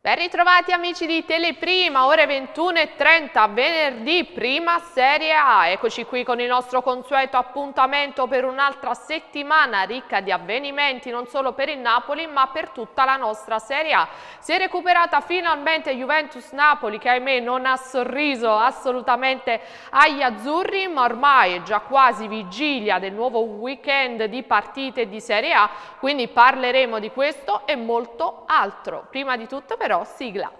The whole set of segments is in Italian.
Ben ritrovati amici di Teleprima, ore 21:30, venerdì, prima Serie A. Eccoci qui con il nostro consueto appuntamento per un'altra settimana ricca di avvenimenti, non solo per il Napoli ma per tutta la nostra Serie A. Si è recuperata finalmente Juventus-Napoli che ahimè non ha sorriso assolutamente agli azzurri, ma ormai è già quasi vigilia del nuovo weekend di partite di Serie A, quindi parleremo di questo e molto altro. Prima di tutto però sigla.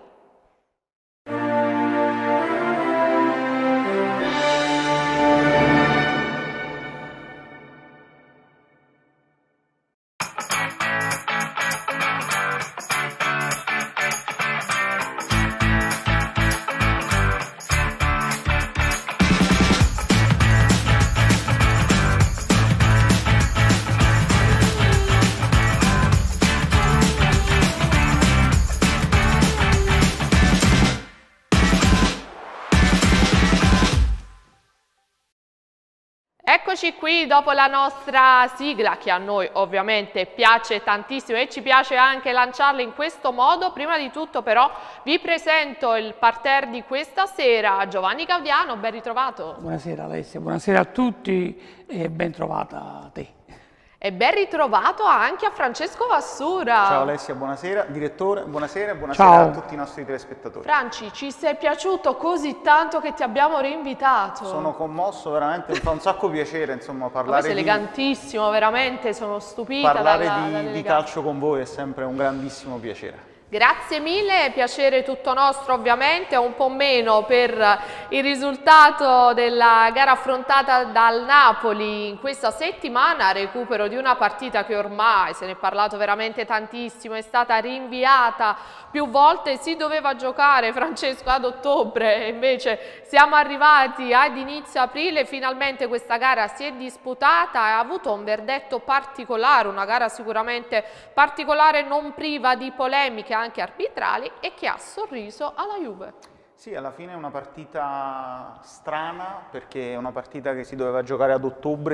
Eccoci qui dopo la nostra sigla che a noi ovviamente piace tantissimo e ci piace anche lanciarla in questo modo. Prima di tutto però vi presento il parterre di questa sera. Giovanni Gaudiano, ben ritrovato. Buonasera Alessia, buonasera a tutti e ben trovata a te. E ben ritrovato anche a Francesco Vassura. Ciao Alessia, buonasera. Direttore, buonasera e buonasera Ciao a tutti i nostri telespettatori. Franci, ci sei piaciuto così tanto che ti abbiamo rinvitato. Sono commosso, veramente, mi fa un sacco piacere insomma parlare sei elegantissimo, veramente, sono stupita. Parlare di calcio con voi è sempre un grandissimo piacere. Grazie mille, piacere tutto nostro ovviamente, un po' meno per il risultato della gara affrontata dal Napoli in questa settimana, recupero di una partita che ormai se ne è parlato veramente tantissimo, è stata rinviata più volte, si doveva giocare Francesco ad ottobre e invece siamo arrivati ad inizio aprile, finalmente questa gara si è disputata e ha avuto un verdetto particolare, una gara sicuramente particolare, non priva di polemiche anche arbitrali e che ha sorriso alla Juve. Sì, alla fine è una partita strana perché è una partita che si doveva giocare ad ottobre,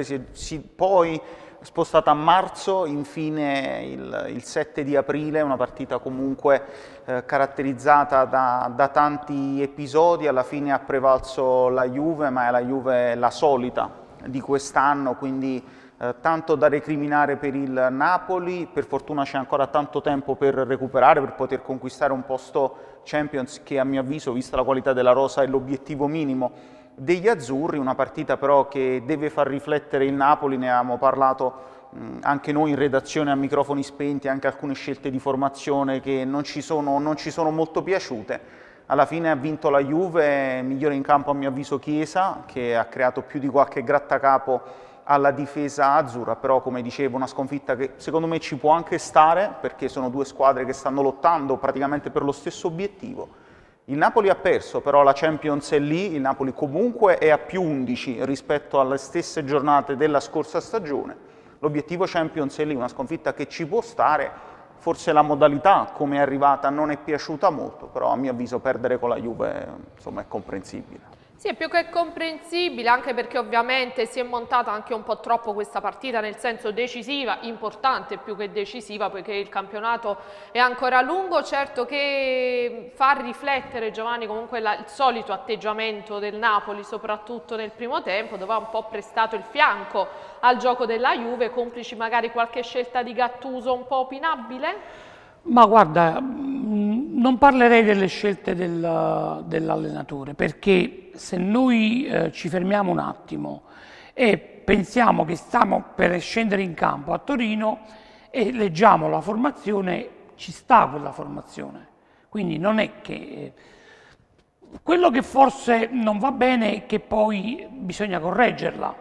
poi spostata a marzo, infine il 7 di aprile, una partita comunque caratterizzata da tanti episodi, alla fine ha prevalso la Juve, ma è la Juve la solita di quest'anno, quindi tanto da recriminare per il Napoli. Per fortuna c'è ancora tanto tempo per recuperare, per poter conquistare un posto Champions che a mio avviso, vista la qualità della rosa, è l'obiettivo minimo degli azzurri. Una partita però che deve far riflettere il Napoli, ne avevamo parlato anche noi in redazione a microfoni spenti, anche alcune scelte di formazione che non ci sono molto piaciute. Alla fine ha vinto la Juve, migliore in campo a mio avviso Chiesa, che ha creato più di qualche grattacapo alla difesa azzurra, però come dicevo una sconfitta che secondo me ci può anche stare perché sono due squadre che stanno lottando praticamente per lo stesso obiettivo. Il Napoli ha perso, però la Champions è lì, il Napoli comunque è a più 11 rispetto alle stesse giornate della scorsa stagione. L'obiettivo Champions è lì, una sconfitta che ci può stare, forse la modalità come è arrivata non è piaciuta molto, però a mio avviso perdere con la Juve insomma, è comprensibile. Sì, è più che comprensibile, anche perché ovviamente si è montata anche un po' troppo questa partita, nel senso decisiva, importante più che decisiva, poiché il campionato è ancora lungo. Certo che fa riflettere, Giovanni, comunque il solito atteggiamento del Napoli, soprattutto nel primo tempo, dove ha un po' prestato il fianco al gioco della Juve, complici magari qualche scelta di Gattuso un po' opinabile? Ma guarda, non parlerei delle scelte dell'allenatore, perché se noi ci fermiamo un attimo e pensiamo che stiamo per scendere in campo a Torino e leggiamo la formazione, ci sta quella formazione. Quindi non è che... Quello che forse non va bene è che poi bisogna correggerla.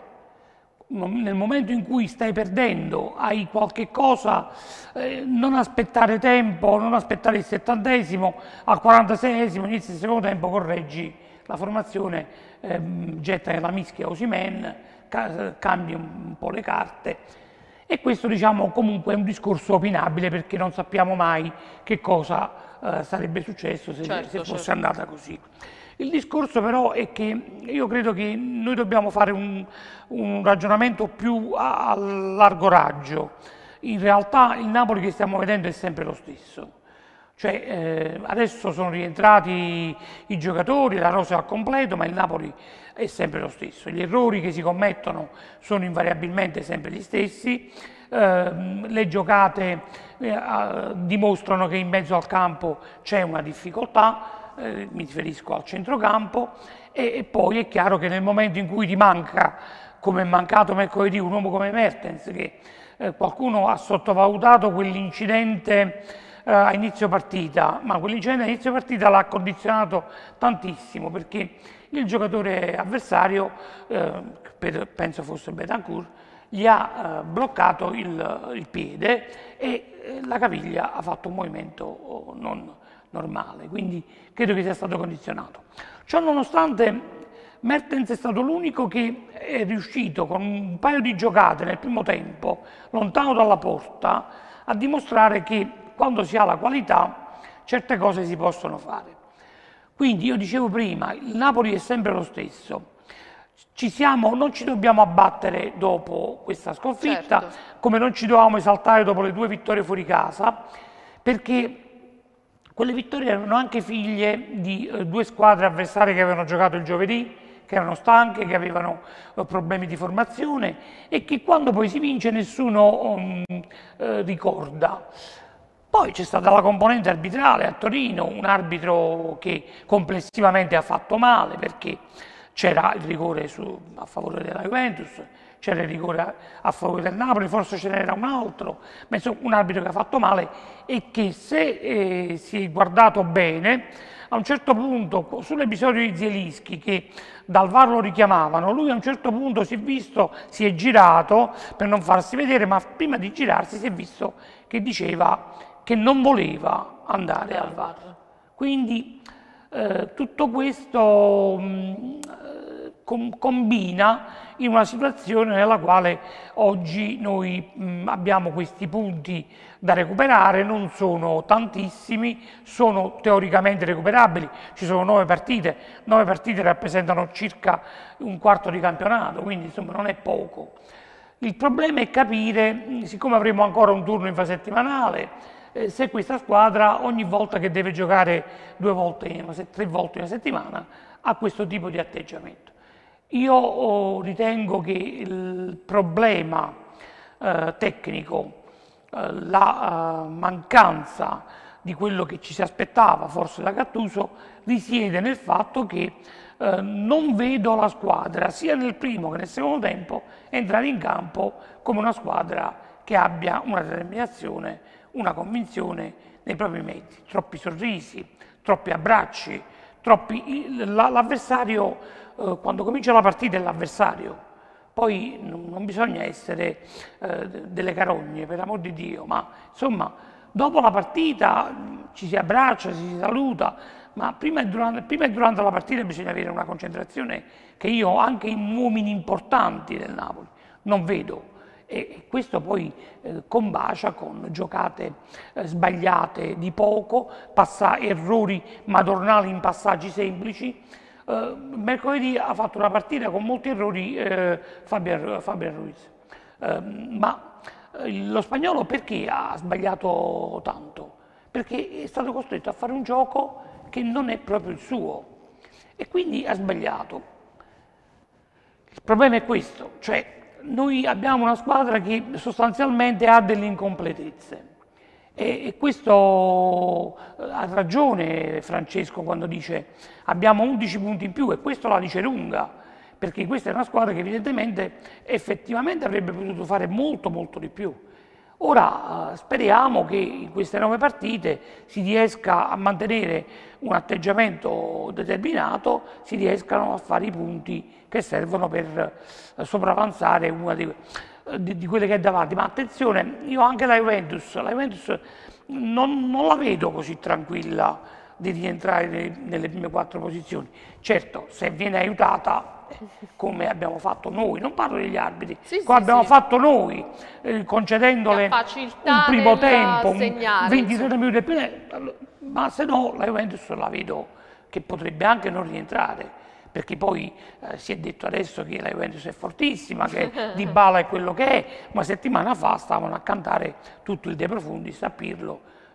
Nel momento in cui stai perdendo, hai qualche cosa, non aspettare tempo, non aspettare il 70esimo, al 46esimo, inizia il secondo tempo, correggi la formazione, getta nella mischia Osimhen, cambi un po' le carte e questo diciamo comunque è un discorso opinabile perché non sappiamo mai che cosa sarebbe successo se fosse andata così. Il discorso però è che io credo che noi dobbiamo fare un ragionamento più a largo raggio. In realtà il Napoli che stiamo vedendo è sempre lo stesso. Cioè, adesso sono rientrati i giocatori, la rosa è al completo, ma il Napoli è sempre lo stesso. Gli errori che si commettono sono invariabilmente sempre gli stessi, le giocate dimostrano che in mezzo al campo c'è una difficoltà, mi riferisco al centrocampo, e poi è chiaro che nel momento in cui ti manca, come è mancato mercoledì, un uomo come Mertens, che qualcuno ha sottovalutato quell'incidente a inizio partita, ma quell'incidente a inizio partita l'ha condizionato tantissimo, perché il giocatore avversario, penso fosse Bentancur, gli ha bloccato il piede e la caviglia ha fatto un movimento non normale, quindi credo che sia stato condizionato. Ciò nonostante, Mertens è stato l'unico che è riuscito con un paio di giocate nel primo tempo, lontano dalla porta, a dimostrare che quando si ha la qualità certe cose si possono fare. Quindi io dicevo prima, il Napoli è sempre lo stesso. Non ci dobbiamo abbattere dopo questa sconfitta, Certo. come non ci dovevamo esaltare dopo le 2 vittorie fuori casa, perché quelle vittorie erano anche figlie di 2 squadre avversarie che avevano giocato il giovedì, che erano stanche, che avevano problemi di formazione e che quando poi si vince nessuno ricorda. Poi c'è stata la componente arbitrale a Torino, un arbitro che complessivamente ha fatto male, perché c'era il rigore a favore della Juventus, c'era il rigore a favore del Napoli, forse ce n'era un altro, ma insomma un arbitro che ha fatto male e che, se si è guardato bene, a un certo punto, sull'episodio di Zielinski, che dal VAR lo richiamavano, lui a un certo punto si è girato per non farsi vedere, ma prima di girarsi si è visto che diceva che non voleva andare al VAR. Quindi tutto questo combina in una situazione nella quale oggi noi abbiamo questi punti da recuperare, non sono tantissimi, sono teoricamente recuperabili, ci sono 9 partite rappresentano circa un quarto di campionato, quindi insomma non è poco. Il problema è capire, siccome avremo ancora un turno infrasettimanale, se questa squadra ogni volta che deve giocare 3 volte in una settimana ha questo tipo di atteggiamento. Io ritengo che il problema tecnico, la mancanza di quello che ci si aspettava forse da Gattuso, risiede nel fatto che non vedo la squadra, sia nel primo che nel secondo tempo, entrare in campo come una squadra che abbia una determinazione, una convinzione nei propri mezzi. Troppi sorrisi, troppi abbracci, l'avversario, quando comincia la partita è l'avversario, poi non bisogna essere delle carogne, per amor di Dio, ma insomma dopo la partita ci si abbraccia, ci si saluta, ma prima e durante la partita bisogna avere una concentrazione che io anche in uomini importanti del Napoli non vedo. E questo poi combacia con giocate sbagliate di poco, errori madornali in passaggi semplici. Mercoledì ha fatto una partita con molti errori Fabian Ruiz, ma lo spagnolo perché ha sbagliato tanto? Perché è stato costretto a fare un gioco che non è proprio il suo e quindi ha sbagliato. Il problema è questo, cioè noi abbiamo una squadra che sostanzialmente ha delle incompletezze e questo ha ragione Francesco quando dice abbiamo 11 punti in più, e questo la dice lunga, perché questa è una squadra che evidentemente effettivamente avrebbe potuto fare molto di più. Ora speriamo che in queste 9 partite si riesca a mantenere un atteggiamento determinato, si riescano a fare i punti che servono per sopravanzare una di quelle che è davanti. Ma attenzione, io anche la Juventus non la vedo così tranquilla di rientrare nelle prime 4 posizioni. Certo, se viene aiutata come abbiamo fatto noi, non parlo degli arbitri, come abbiamo fatto noi, concedendole un primo tempo, 20-30 minuti più, ma se no la Juventus la vedo che potrebbe anche non rientrare, perché poi si è detto adesso che la Juventus è fortissima, che Dybala è quello che è, una settimana fa stavano a cantare tutto il De Profundis a Pirlo,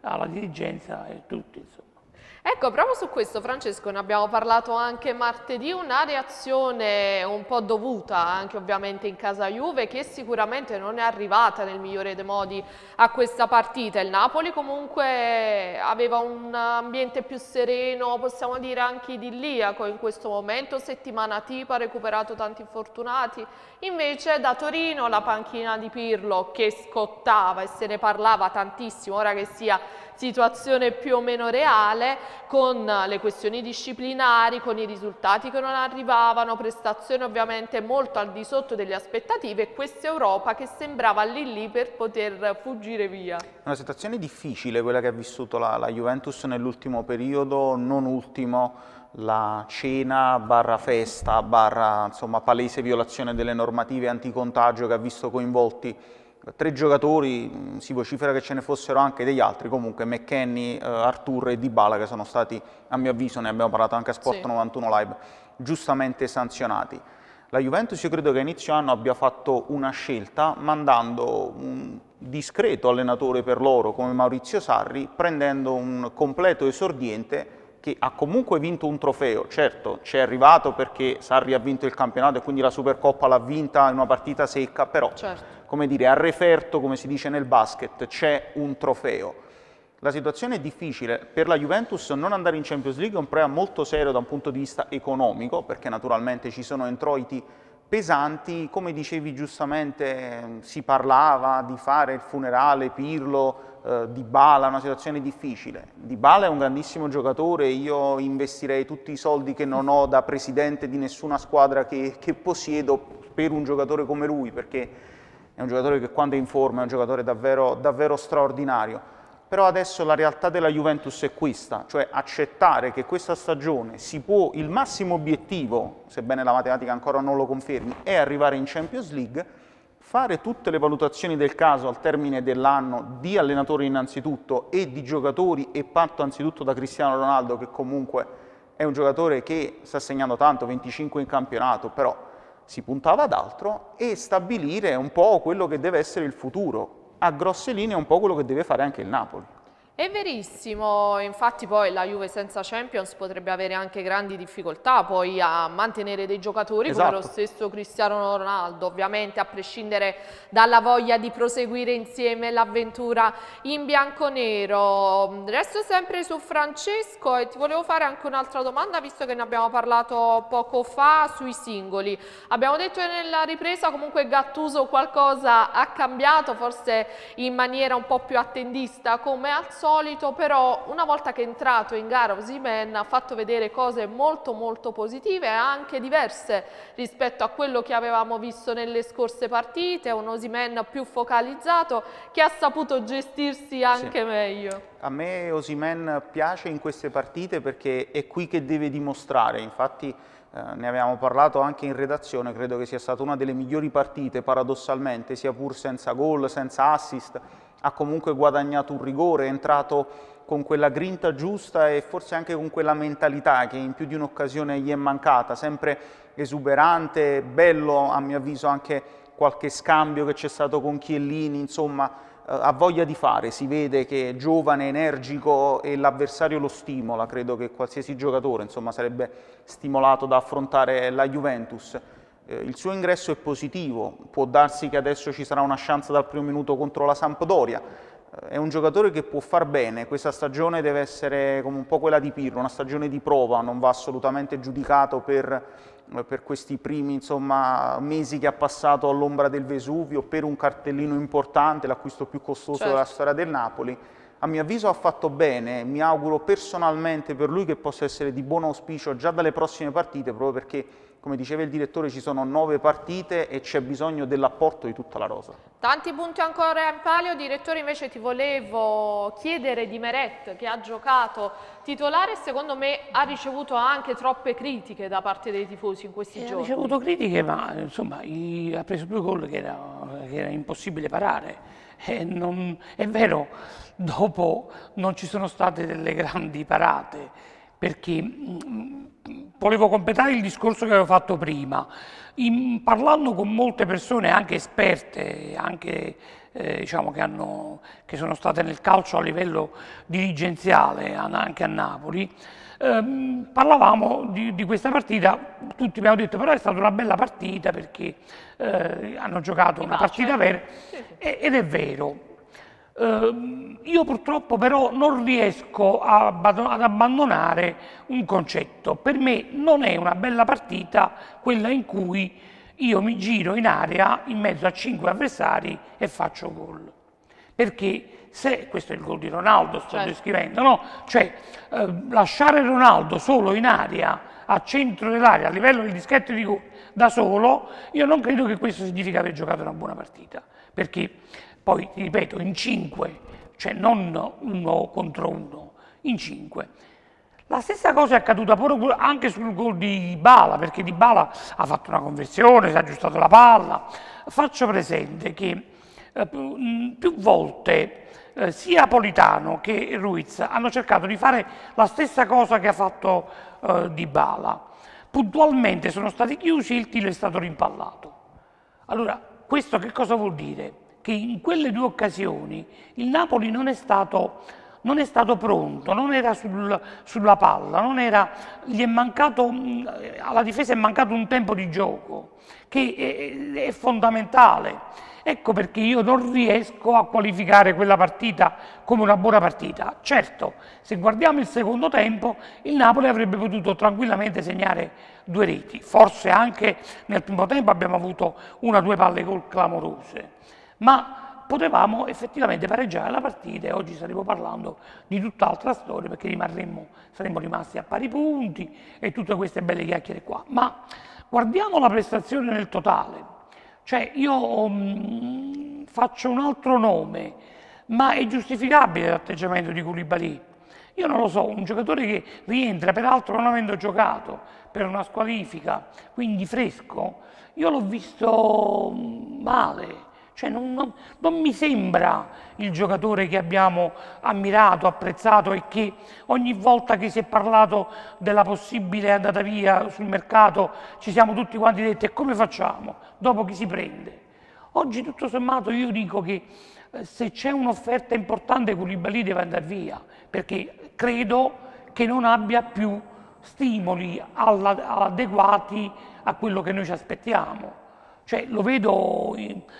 alla dirigenza e tutti, insomma. Ecco, proprio su questo, Francesco, ne abbiamo parlato anche martedì, una reazione un po' dovuta anche ovviamente in casa Juve, che sicuramente non è arrivata nel migliore dei modi a questa partita. Il Napoli comunque aveva un ambiente più sereno, possiamo dire anche idilliaco in questo momento, settimana tipo, ha recuperato tanti infortunati. Invece da Torino la panchina di Pirlo che scottava e se ne parlava tantissimo, ora che sia situazione più o meno reale, con le questioni disciplinari, con i risultati che non arrivavano, prestazioni ovviamente molto al di sotto delle aspettative e questa Europa che sembrava lì lì per poter fuggire via. È una situazione difficile quella che ha vissuto la Juventus nell'ultimo periodo, non ultimo la cena barra festa barra insomma palese violazione delle normative anticontagio che ha visto coinvolti 3 giocatori, si vocifera che ce ne fossero anche degli altri, comunque McKennie, Arthur e Dybala, che sono stati, a mio avviso, ne abbiamo parlato anche a Sport 91 Live, giustamente sanzionati. La Juventus io credo che a inizio anno abbia fatto una scelta mandando un discreto allenatore per loro come Maurizio Sarri, prendendo un completo esordiente che ha comunque vinto un trofeo. Certo, ci è arrivato perché Sarri ha vinto il campionato e quindi la Supercoppa l'ha vinta in una partita secca, però, come dire, a referto, come si dice nel basket, c'è un trofeo. La situazione è difficile. Per la Juventus non andare in Champions League è un problema molto serio da un punto di vista economico, perché naturalmente ci sono introiti pesanti. Come giustamente, si parlava di fare il funerale Pirlo, Dybala, una situazione difficile. Dybala è un grandissimo giocatore, io investirei tutti i soldi che non ho da presidente di nessuna squadra che possiedo per un giocatore come lui, perché è un giocatore che quando è in forma è un giocatore davvero, davvero straordinario. Però adesso la realtà della Juventus è questa, cioè accettare che questa stagione il massimo obiettivo, sebbene la matematica ancora non lo confermi, è arrivare in Champions League, fare tutte le valutazioni del caso al termine dell'anno di allenatore innanzitutto e di giocatori, e parto anzitutto da Cristiano Ronaldo, che comunque è un giocatore che sta segnando tanto, 25 in campionato, però si puntava ad altro, e stabilire un po' quello che deve essere il futuro. A grosse linee è un po' quello che deve fare anche il Napoli. È verissimo, infatti poi la Juve senza Champions potrebbe avere anche grandi difficoltà poi a mantenere dei giocatori come lo stesso Cristiano Ronaldo, ovviamente a prescindere dalla voglia di proseguire insieme l'avventura in bianconero. Resto sempre su Francesco e ti volevo fare anche un'altra domanda, visto che ne abbiamo parlato poco fa sui singoli. Abbiamo detto nella ripresa comunque Gattuso qualcosa ha cambiato, forse in maniera un po' più attendista come al solito, però una volta che è entrato in gara Osimhen ha fatto vedere cose molto molto positive, anche diverse rispetto a quello che avevamo visto nelle scorse partite, un Osimhen più focalizzato che ha saputo gestirsi anche meglio. A me Osimhen piace in queste partite perché è qui che deve dimostrare, infatti ne avevamo parlato anche in redazione, credo che sia stata una delle migliori partite paradossalmente, sia pur senza gol, senza assist, ha comunque guadagnato un rigore, è entrato con quella grinta giusta e forse anche con quella mentalità che in più di un'occasione gli è mancata, sempre esuberante, bello a mio avviso anche qualche scambio che c'è stato con Chiellini, insomma ha voglia di fare, si vede che è giovane, energico e l'avversario lo stimola, credo che qualsiasi giocatore insomma sarebbe stimolato da affrontare la Juventus. Il suo ingresso è positivo, può darsi che adesso ci sarà una chance dal primo minuto contro la Sampdoria, è un giocatore che può far bene, questa stagione deve essere come un po' quella di Pirlo, una stagione di prova, non va assolutamente giudicato per questi primi insomma, mesi che ha passato all'ombra del Vesuvio, per un cartellino importante, l'acquisto più costoso della storia del Napoli. A mio avviso ha fatto bene, mi auguro personalmente per lui che possa essere di buon auspicio già dalle prossime partite, proprio perché, come diceva il direttore, ci sono 9 partite e c'è bisogno dell'apporto di tutta la rosa. Tanti punti ancora in palio. Direttore, invece ti volevo chiedere di Meret, che ha giocato titolare e secondo me ha ricevuto anche troppe critiche da parte dei tifosi in questi giorni. Ha ricevuto critiche, ma insomma ha preso 2 gol che era impossibile parare. È vero, dopo non ci sono state delle grandi parate, perché volevo completare il discorso che avevo fatto prima. Parlando con molte persone, anche esperte, anche diciamo che sono state nel calcio a livello dirigenziale anche a Napoli, parlavamo di questa partita, tutti abbiamo detto però è stata una bella partita perché hanno giocato una partita vera, ed è vero. Io purtroppo però non riesco ad abbandonare un concetto. Per me non è una bella partita quella in cui io mi giro in area in mezzo a 5 avversari e faccio gol. Perché se questo è il gol di Ronaldo, sto descrivendo, no? Cioè lasciare Ronaldo solo in area, a centro dell'area, a livello del dischetto di gol, da solo, io non credo che questo significa aver giocato una buona partita. Perché poi, ti ripeto, in 5, cioè non 1 contro 1, in 5. La stessa cosa è accaduta anche sul gol di Dybala, perché Dybala ha fatto una conversione, si è aggiustato la palla. Faccio presente che più volte sia Politano che Ruiz hanno cercato di fare la stessa cosa che ha fatto Dybala. Puntualmente sono stati chiusi e il tiro è stato rimpallato. Allora, questo che cosa vuol dire? Che in quelle 2 occasioni il Napoli non è stato pronto, non era sulla palla, gli è mancato, alla difesa è mancato un tempo di gioco che è fondamentale. Ecco perché io non riesco a qualificare quella partita come una buona partita. Certo, se guardiamo il secondo tempo, il Napoli avrebbe potuto tranquillamente segnare 2 reti, forse anche nel primo tempo abbiamo avuto 1 o 2 palle gol clamorose, ma potevamo effettivamente pareggiare la partita e oggi staremo parlando di tutt'altra storia perché saremmo rimasti a pari punti e tutte queste belle chiacchiere qua. Ma guardiamo la prestazione nel totale. Cioè io faccio un altro nome, ma è giustificabile l'atteggiamento di Koulibaly? Io non lo so, un giocatore che rientra, peraltro non avendo giocato per una squalifica, quindi fresco, io l'ho visto male. Cioè non mi sembra il giocatore che abbiamo ammirato, apprezzato e che ogni volta che si è parlato della possibile andata via sul mercato ci siamo tutti quanti detti e come facciamo? Dopo chi si prende? Oggi tutto sommato io dico che se c'è un'offerta importante Koulibaly deve andare via perché credo che non abbia più stimoli adeguati a quello che noi ci aspettiamo. Cioè, lo vedo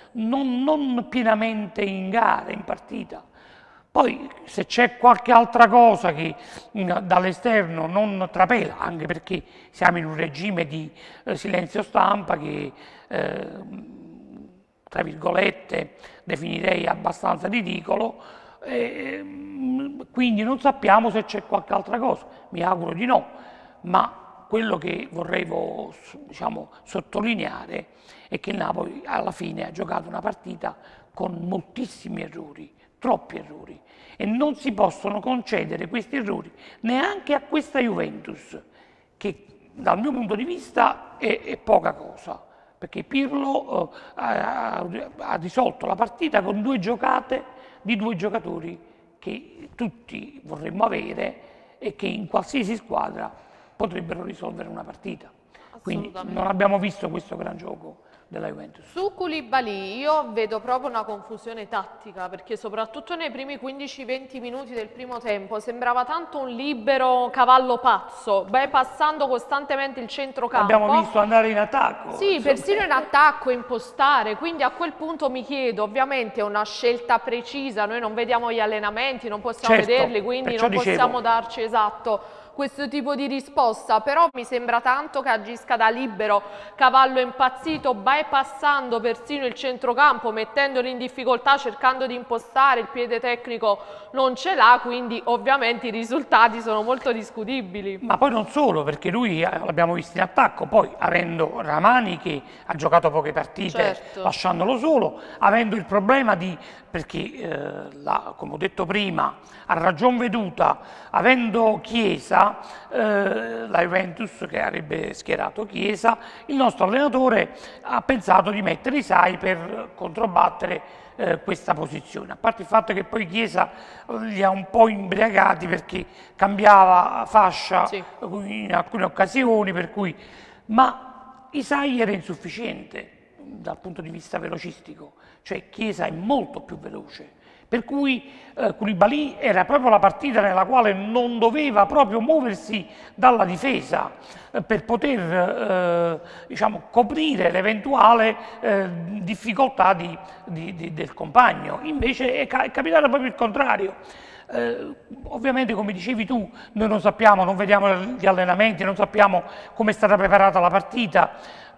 non pienamente in gara, in partita. Poi se c'è qualche altra cosa che dall'esterno non trapela, anche perché siamo in un regime di silenzio stampa che, tra virgolette, definirei abbastanza ridicolo, quindi non sappiamo se c'è qualche altra cosa. Mi auguro di no, ma quello che vorrei sottolineare è che il Napoli alla fine ha giocato una partita con moltissimi errori, troppi errori, e non si possono concedere questi errori neanche a questa Juventus, che dal mio punto di vista è poca cosa, perché Pirlo ha risolto la partita con 2 giocate di 2 giocatori che tutti vorremmo avere e che in qualsiasi squadra potrebbero risolvere una partita. Quindi non abbiamo visto questo gran gioco della Juventus. Su Koulibaly io vedo proprio una confusione tattica perché soprattutto nei primi 15-20 minuti del primo tempo sembrava tanto un libero cavallo pazzo, bypassando costantemente il centrocampo. Abbiamo visto andare in attacco. Sì, persino in attacco, impostare, quindi a quel punto mi chiedo, ovviamente è una scelta precisa, noi non vediamo gli allenamenti, non possiamo vederli, quindi non possiamo darci esatto questo tipo di risposta, però mi sembra tanto che agisca da libero cavallo impazzito, bypassando persino il centrocampo, mettendolo in difficoltà, cercando di impostare, il piede tecnico non ce l'ha, quindi ovviamente i risultati sono molto discutibili. Ma poi non solo, perché lui l'abbiamo visto in attacco, poi avendo Ramani che ha giocato poche partite lasciandolo solo, avendo il problema perché come ho detto prima, a ragion veduta, avendo Chiesa, la Juventus che avrebbe schierato Chiesa, il nostro allenatore ha pensato di mettere Isai per controbattere questa posizione, a parte il fatto che poi Chiesa li ha un po' imbriagati perché cambiava fascia in alcune occasioni, ma Isai era insufficiente. dal punto di vista velocistico, cioè Chiesa è molto più veloce. Per cui Koulibaly era proprio la partita nella quale non doveva proprio muoversi dalla difesa per poter diciamo, coprire l'eventuale difficoltà del compagno. Invece è capitato proprio il contrario. Ovviamente, come dicevi tu, noi non sappiamo, non vediamo gli allenamenti, non sappiamo come è stata preparata la partita,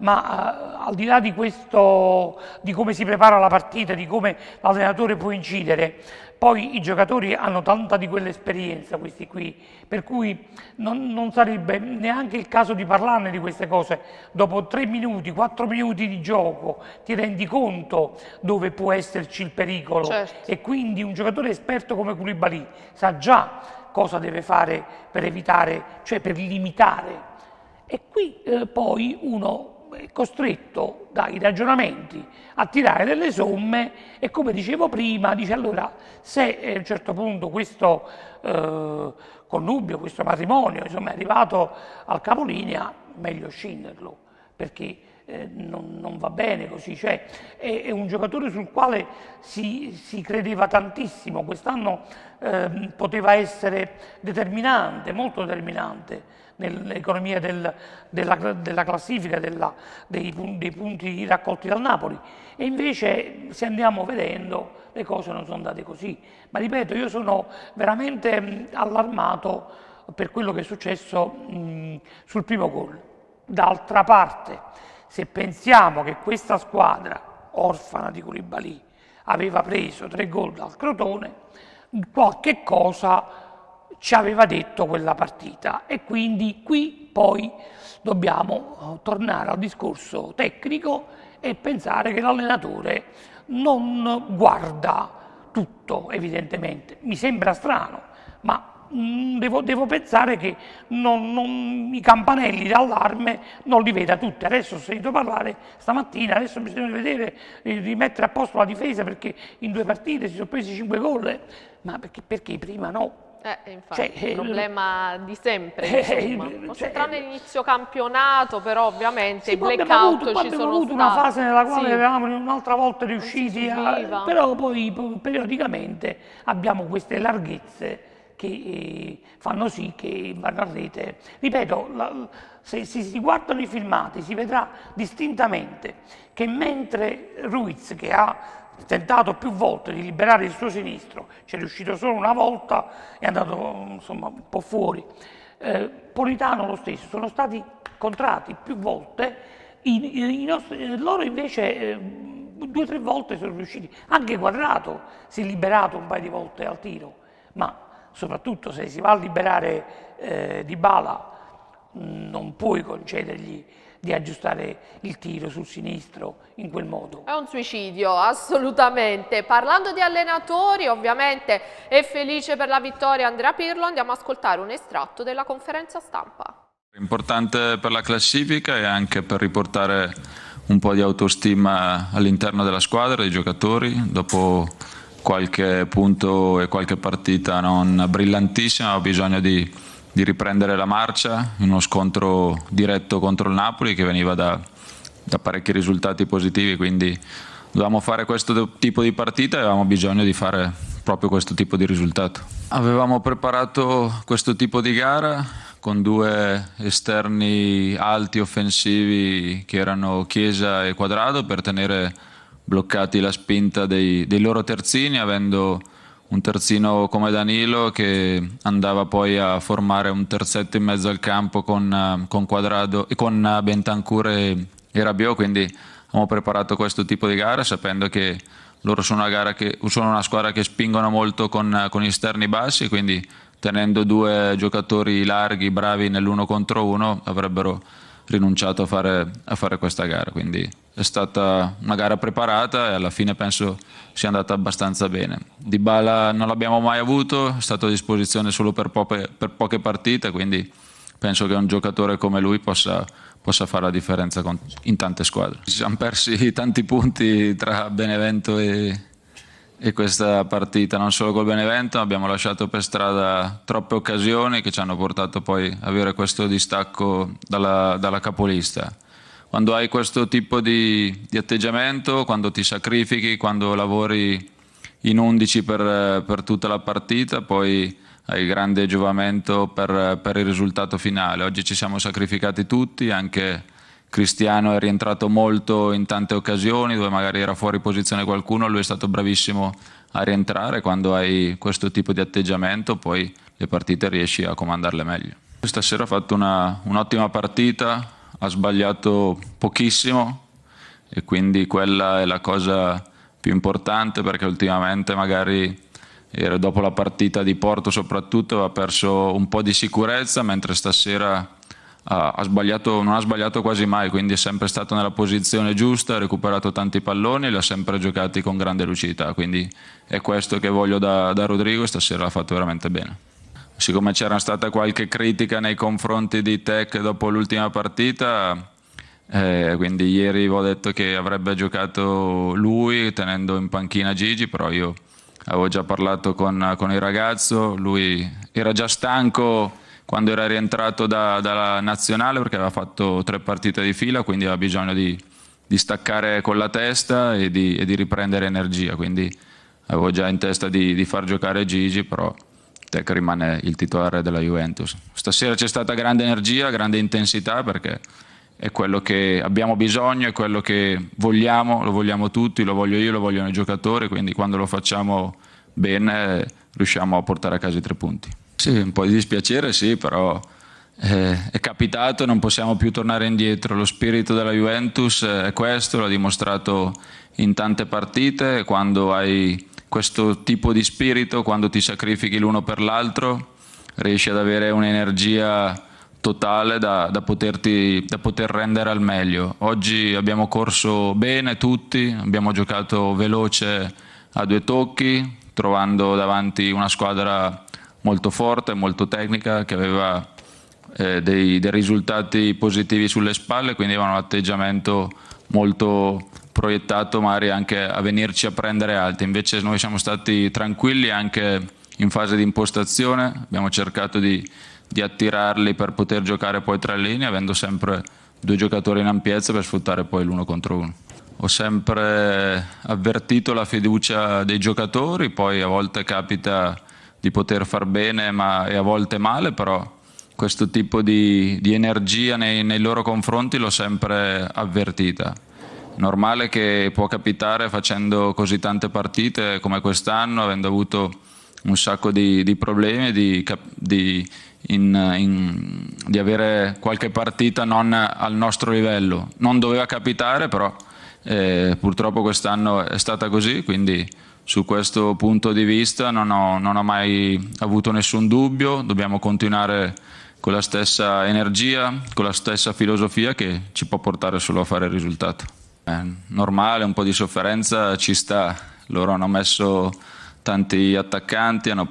ma al di là di questo, di come si prepara la partita, di come l'allenatore può incidere, poi i giocatori hanno tanta di quell'esperienza, questi qui, per cui non sarebbe neanche il caso di parlarne di queste cose. Dopo 3 minuti, 4 minuti di gioco ti rendi conto dove può esserci il pericolo, certo. E quindi un giocatore esperto come Koulibaly sa già cosa deve fare per evitare, cioè per limitare. E qui poi uno è costretto dai ragionamenti a tirare delle somme e, come dicevo prima, dice allora se a un certo punto questo connubio, questo matrimonio insomma, è arrivato al capolinea, meglio scinderlo, perché non va bene così, cioè è un giocatore sul quale si credeva tantissimo, quest'anno poteva essere determinante, molto determinante nell'economia della classifica, dei punti raccolti dal Napoli, e invece se andiamo vedendo le cose non sono andate così. Ma ripeto, io sono veramente allarmato per quello che è successo sul primo gol. D'altra parte, se pensiamo che questa squadra orfana di Koulibaly aveva preso 3 gol dal Crotone, qualche cosa ci aveva detto quella partita, e quindi qui poi dobbiamo tornare al discorso tecnico e pensare che l'allenatore non guarda tutto, evidentemente. Mi sembra strano, ma devo pensare che i campanelli d'allarme non li veda tutti. Adesso ho sentito parlare stamattina, adesso bisogna vedere, rimettere a posto la difesa perché in 2 partite si sono presi 5 gol, ma perché prima no? Infatti, cioè, il problema di sempre, insomma. Tranne l'inizio campionato, però ovviamente i blackout ci sono stati. Abbiamo avuto una fase nella quale eravamo un'altra volta riusciti però poi periodicamente abbiamo queste larghezze che fanno sì che vanno a rete. Ripeto, se si guardano i filmati si vedrà distintamente che mentre Ruiz, che ha tentato più volte di liberare il suo sinistro, ci è riuscito solo una volta, è andato insomma un po' fuori. Politano lo stesso, sono stati contratti più volte, loro invece 2 o 3 volte sono riusciti, anche Quadrato si è liberato un paio di volte al tiro, ma soprattutto se si va a liberare Dybala non puoi concedergli di aggiustare il tiro sul sinistro in quel modo. È un suicidio, assolutamente. Parlando di allenatori, ovviamente è felice per la vittoria Andrea Pirlo. Andiamo ad ascoltare un estratto della conferenza stampa. Importante per la classifica e anche per riportare un po' di autostima all'interno della squadra, dei giocatori, dopo qualche punto e qualche partita non brillantissima, ho bisogno di riprendere la marcia in uno scontro diretto contro il Napoli che veniva da parecchi risultati positivi, quindi dovevamo fare questo tipo di partita e avevamo bisogno di fare proprio questo tipo di risultato. Avevamo preparato questo tipo di gara con 2 esterni alti offensivi che erano Chiesa e Quadrado per tenere bloccati la spinta dei loro terzini, avendo un terzino come Danilo che andava poi a formare un terzetto in mezzo al campo con Quadrado e con Bentancur e Rabiot, quindi abbiamo preparato questo tipo di gara sapendo che loro sono una squadra che spingono molto con gli esterni bassi, quindi tenendo 2 giocatori larghi, bravi nell'1 contro 1, avrebbero rinunciato a fare questa gara, quindi è stata una gara preparata e alla fine penso sia andata abbastanza bene. Dybala non l'abbiamo mai avuto, è stato a disposizione solo per poche partite, quindi penso che un giocatore come lui possa fare la differenza in tante squadre. Ci siamo persi tanti punti tra Benevento e questa partita, non solo col Benevento, abbiamo lasciato per strada troppe occasioni che ci hanno portato poi a avere questo distacco dalla capolista. quando hai questo tipo di atteggiamento, quando ti sacrifichi, quando lavori in 11 per tutta la partita, poi hai grande giovamento per il risultato finale. Oggi ci siamo sacrificati tutti, anche Cristiano è rientrato molto in tante occasioni dove magari era fuori posizione qualcuno, lui è stato bravissimo a rientrare. Quando hai questo tipo di atteggiamento poi le partite riesci a comandarle meglio. Stasera ha fatto un'ottima partita, ha sbagliato pochissimo e quindi quella è la cosa più importante, perché ultimamente magari dopo la partita di Porto soprattutto aveva perso un po' di sicurezza, mentre stasera non ha sbagliato quasi mai, quindi è sempre stato nella posizione giusta, ha recuperato tanti palloni e li ha sempre giocati con grande lucidità, quindi è questo che voglio da Rodrigo, stasera l'ha fatto veramente bene. Siccome c'era stata qualche critica nei confronti di Tec dopo l'ultima partita, quindi ieri avevo detto che avrebbe giocato lui tenendo in panchina Gigi, però io avevo già parlato con il ragazzo, lui era già stanco quando era rientrato dalla nazionale perché aveva fatto 3 partite di fila, quindi aveva bisogno di staccare con la testa e di riprendere energia, quindi avevo già in testa di far giocare Gigi, però Tec rimane il titolare della Juventus. Stasera c'è stata grande energia, grande intensità, perché è quello che abbiamo bisogno, è quello che vogliamo, lo vogliamo tutti, lo voglio io, lo vogliono i giocatori, quindi quando lo facciamo bene riusciamo a portare a casa i 3 punti. Sì, un po' di dispiacere sì, però è capitato, non possiamo più tornare indietro. Lo spirito della Juventus è questo, l'ha dimostrato in tante partite. Quando hai questo tipo di spirito, quando ti sacrifichi l'uno per l'altro, riesci ad avere un'energia totale da poter rendere al meglio. Oggi abbiamo corso bene tutti, abbiamo giocato veloce a 2 tocchi, trovando davanti una squadra molto forte, molto tecnica, che aveva dei risultati positivi sulle spalle, quindi aveva un atteggiamento molto proiettato magari anche a venirci a prendere alti. Invece noi siamo stati tranquilli anche in fase di impostazione, abbiamo cercato di attirarli per poter giocare poi tra le linee, avendo sempre 2 giocatori in ampiezza per sfruttare poi l'1 contro 1. Ho sempre avvertito la fiducia dei giocatori, poi a volte capita di poter far bene e a volte male, però questo tipo di energia nei loro confronti l'ho sempre avvertita. Normale che può capitare facendo così tante partite come quest'anno, avendo avuto un sacco di problemi, di avere qualche partita non al nostro livello. Non doveva capitare, però purtroppo quest'anno è stata così, quindi su questo punto di vista non ho mai avuto nessun dubbio. Dobbiamo continuare con la stessa energia, con la stessa filosofia che ci può portare solo a fare il risultato. Normale, un po' di sofferenza ci sta. Loro hanno messo tanti attaccanti, hanno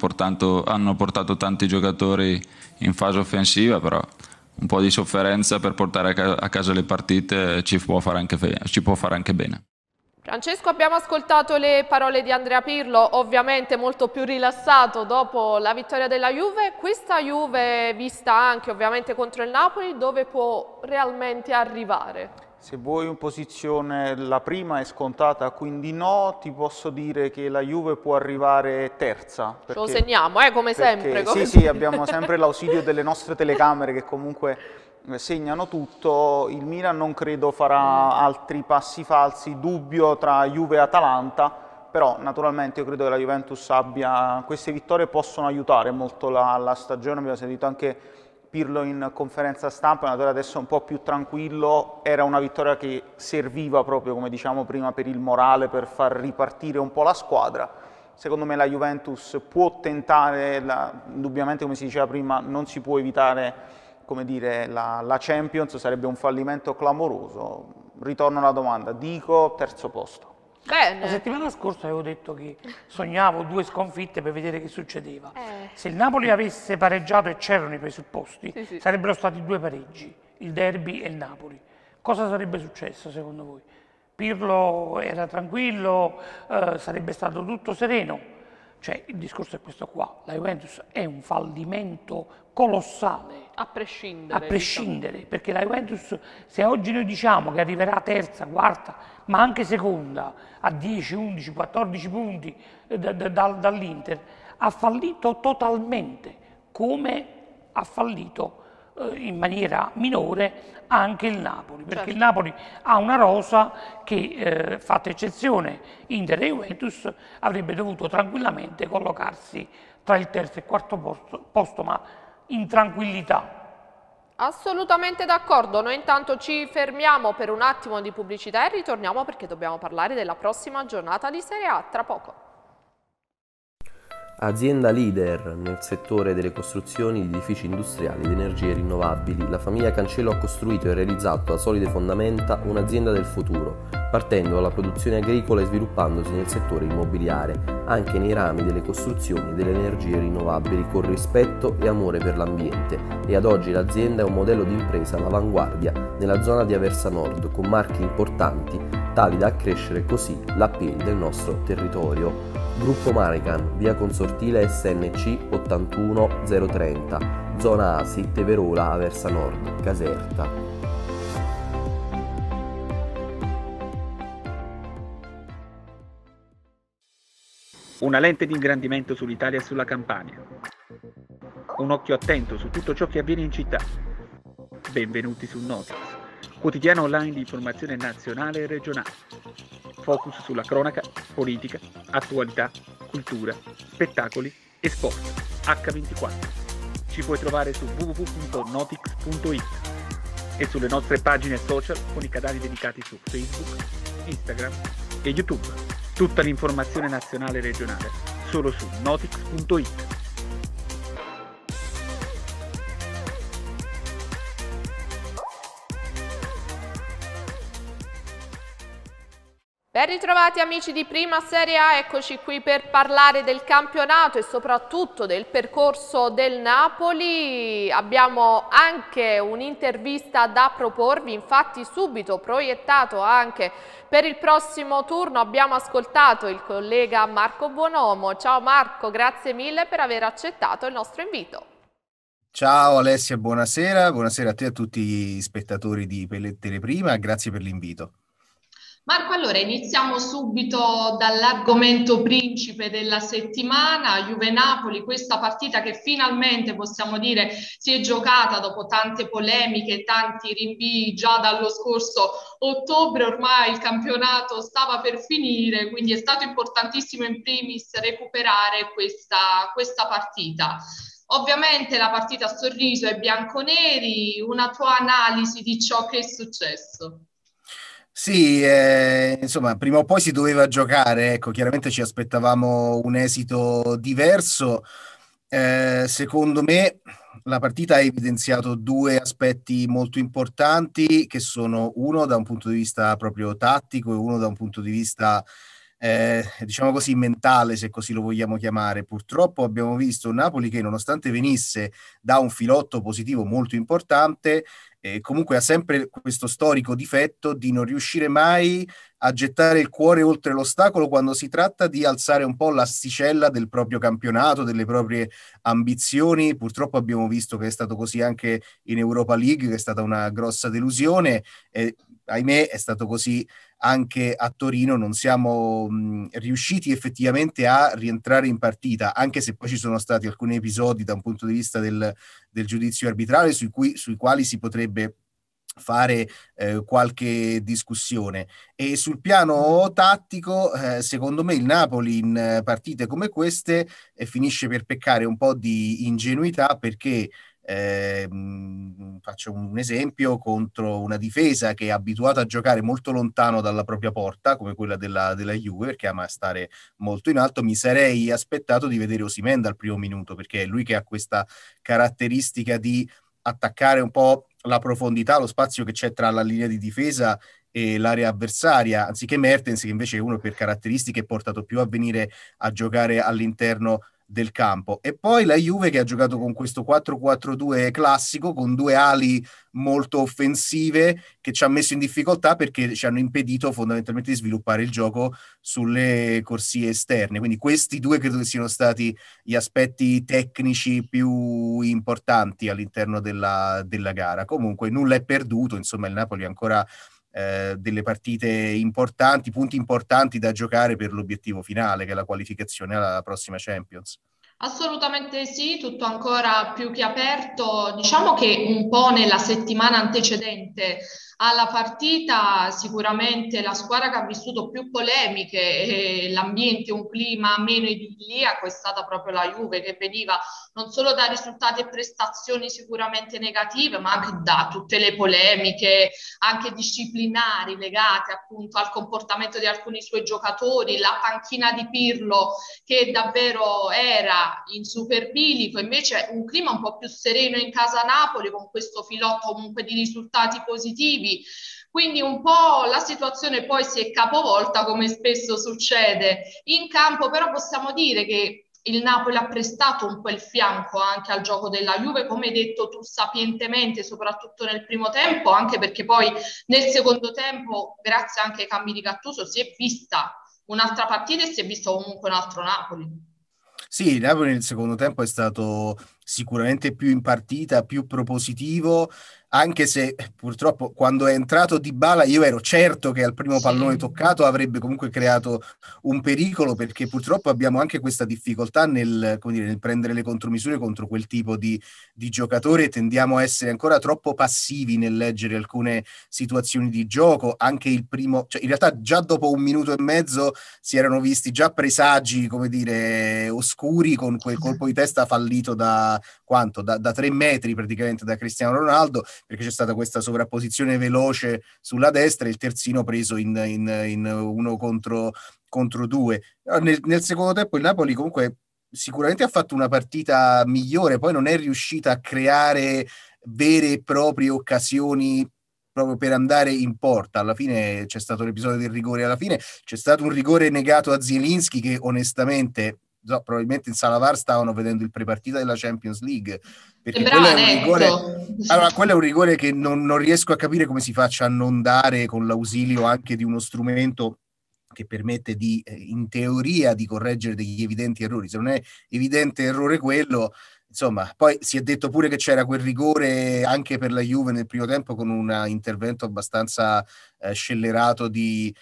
portato tanti giocatori in fase offensiva, però un po' di sofferenza per portare a casa le partite ci può fare anche bene. Francesco, abbiamo ascoltato le parole di Andrea Pirlo, ovviamente molto più rilassato dopo la vittoria della Juve. Questa Juve, vista anche ovviamente contro il Napoli, dove può realmente arrivare? Se vuoi in posizione, la prima è scontata, quindi no, ti posso dire che la Juve può arrivare terza. Ce lo segniamo, come sempre. Sì, abbiamo sempre l'ausilio delle nostre telecamere che comunque segnano tutto. Il Milan non credo farà altri passi falsi, dubbio tra Juve e Atalanta, però naturalmente io credo che la Juventus queste vittorie possono aiutare molto la stagione. Abbiamo sentito anche Pirlo in conferenza stampa, adesso è un po' più tranquillo, era una vittoria che serviva proprio, come diciamo prima, per il morale, per far ripartire un po' la squadra. Secondo me la Juventus può tentare, indubbiamente come si diceva prima, non si può evitare, come dire, la Champions, sarebbe un fallimento clamoroso. Ritorno alla domanda, dico terzo posto. Bene. La settimana scorsa avevo detto che sognavo 2 sconfitte per vedere che succedeva. Se il Napoli avesse pareggiato e c'erano i presupposti, sì. Sarebbero stati 2 pareggi, il derby e il Napoli. Cosa sarebbe successo secondo voi? Pirlo era tranquillo, sarebbe stato tutto sereno? Cioè, il discorso è questo qua, la Juventus è un fallimento colossale. A prescindere. A prescindere, perché la Juventus, se oggi noi diciamo che arriverà terza, quarta, ma anche seconda, a 10, 11, 14 punti dall'Inter, ha fallito totalmente, come ha fallito in maniera minore anche il Napoli, perché il Napoli ha una rosa che, fatta eccezione Inter e Juventus, avrebbe dovuto tranquillamente collocarsi tra il terzo e il quarto posto, ma in tranquillità. Assolutamente d'accordo, noi intanto ci fermiamo per un attimo di pubblicità e ritorniamo perché dobbiamo parlare della prossima giornata di Serie A tra poco. Azienda leader nel settore delle costruzioni di edifici industriali ed energie rinnovabili, la famiglia Cancello ha costruito e realizzato a solide fondamenta un'azienda del futuro, partendo dalla produzione agricola e sviluppandosi nel settore immobiliare, anche nei rami delle costruzioni e delle energie rinnovabili con rispetto e amore per l'ambiente, e ad oggi l'azienda è un modello di impresa all'avanguardia nella zona di Aversa Nord, con marchi importanti tali da accrescere così l'appeal del nostro territorio. Gruppo Marican, via Consortile SNC 81030, zona Asi, Teverola, Aversa Nord, Caserta. Una lente di ingrandimento sull'Italia e sulla Campania. Un occhio attento su tutto ciò che avviene in città. Benvenuti su Notix, quotidiano online di informazione nazionale e regionale. Focus sulla cronaca, politica, attualità, cultura, spettacoli e sport. H24. Ci puoi trovare su www.notix.it e sulle nostre pagine social con i canali dedicati su Facebook, Instagram e YouTube. Tutta l'informazione nazionale e regionale solo su notix.it. Ben ritrovati amici di Prima Serie A, eccoci qui per parlare del campionato e soprattutto del percorso del Napoli. Abbiamo anche un'intervista da proporvi, infatti subito proiettato anche per il prossimo turno abbiamo ascoltato il collega Marco Buonomo. Ciao Marco, grazie mille per aver accettato il nostro invito. Ciao Alessia, buonasera, buonasera a te e a tutti gli spettatori di Teleprima, grazie per l'invito. Marco, allora iniziamo subito dall'argomento principe della settimana, Juve-Napoli, questa partita che finalmente possiamo dire si è giocata dopo tante polemiche, tanti rinvii già dallo scorso ottobre, ormai il campionato stava per finire, quindi è stato importantissimo in primis recuperare questa partita. Ovviamente la partita a sorriso è bianconeri, una tua analisi di ciò che è successo? Sì, insomma, prima o poi si doveva giocare, ecco, chiaramente ci aspettavamo un esito diverso. Secondo me la partita ha evidenziato due aspetti molto importanti, che sono uno da un punto di vista proprio tattico e uno da un punto di vista, diciamo così, mentale, se così lo vogliamo chiamare. Purtroppo abbiamo visto un Napoli che, nonostante venisse da un filotto positivo molto importante, comunque ha sempre questo storico difetto di non riuscire mai a gettare il cuore oltre l'ostacolo quando si tratta di alzare un po' l'asticella del proprio campionato, delle proprie ambizioni. Purtroppo abbiamo visto che è stato così anche in Europa League, che è stata una grossa delusione, e ahimè è stato così anche a Torino. Non siamo riusciti effettivamente a rientrare in partita, anche se poi ci sono stati alcuni episodi da un punto di vista del giudizio arbitrale sui quali si potrebbe fare qualche discussione. E sul piano tattico, secondo me il Napoli in partite come queste finisce per peccare un po' di ingenuità, perché faccio un esempio: contro una difesa che è abituata a giocare molto lontano dalla propria porta, come quella della Juve, perché ama stare molto in alto, mi sarei aspettato di vedere Osimhen dal primo minuto, perché è lui che ha questa caratteristica di attaccare un po' la profondità, lo spazio che c'è tra la linea di difesa e l'area avversaria, anziché Mertens, che invece è uno per caratteristiche è portato più a venire a giocare all'interno del campo. E poi la Juve che ha giocato con questo 4-4-2 classico, con due ali molto offensive, che ci ha messo in difficoltà perché ci hanno impedito fondamentalmente di sviluppare il gioco sulle corsie esterne. Quindi questi due credo che siano stati gli aspetti tecnici più importanti all'interno della gara. Comunque nulla è perduto, insomma il Napoli ha ancora delle partite importanti, punti importanti da giocare per l'obiettivo finale, che è la qualificazione alla prossima Champions. Assolutamente sì, tutto ancora più che aperto. Diciamo che un po' nella settimana antecedente alla partita sicuramente la squadra che ha vissuto più polemiche e l'ambiente, un clima meno idilliaco è stata proprio la Juve, che veniva non solo da risultati e prestazioni sicuramente negative, ma anche da tutte le polemiche anche disciplinari legate appunto al comportamento di alcuni suoi giocatori, la panchina di Pirlo che davvero era in super bilico, invece un clima un po' più sereno in casa Napoli con questo filotto comunque di risultati positivi. Quindi un po' la situazione poi si è capovolta come spesso succede in campo, però possiamo dire che il Napoli ha prestato un po' il fianco anche al gioco della Juve, come hai detto tu sapientemente, soprattutto nel primo tempo, anche perché poi nel secondo tempo, grazie anche ai cambi di Gattuso, si è vista un'altra partita e si è visto comunque un altro Napoli. Sì, il Napoli nel secondo tempo è stato sicuramente più in partita, più propositivo, anche se purtroppo quando è entrato Dybala io ero certo che al primo pallone toccato avrebbe comunque creato un pericolo, perché purtroppo abbiamo anche questa difficoltà nel, come dire, nel prendere le contromisure contro quel tipo di giocatore, tendiamo a essere ancora troppo passivi nel leggere alcune situazioni di gioco, anche il primo, cioè in realtà già dopo un minuto e mezzo si erano visti già presagi, come dire, oscuri con quel colpo di testa fallito da 3 metri praticamente da Cristiano Ronaldo, perché c'è stata questa sovrapposizione veloce sulla destra e il terzino preso in uno contro due. Nel secondo tempo il Napoli comunque sicuramente ha fatto una partita migliore, poi non è riuscita a creare vere e proprie occasioni proprio per andare in porta. Alla fine c'è stato l'episodio del rigore, alla fine c'è stato un rigore negato a Zielinski che onestamente probabilmente in sala VAR stavano vedendo il prepartita della Champions League, perché quello è un rigore, allora quello è un rigore che non riesco a capire come si faccia a non dare con l'ausilio anche di uno strumento che permette di in teoria di correggere degli evidenti errori. Se non è evidente errore quello, insomma, poi si è detto pure che c'era quel rigore anche per la Juve nel primo tempo con un intervento abbastanza scellerato di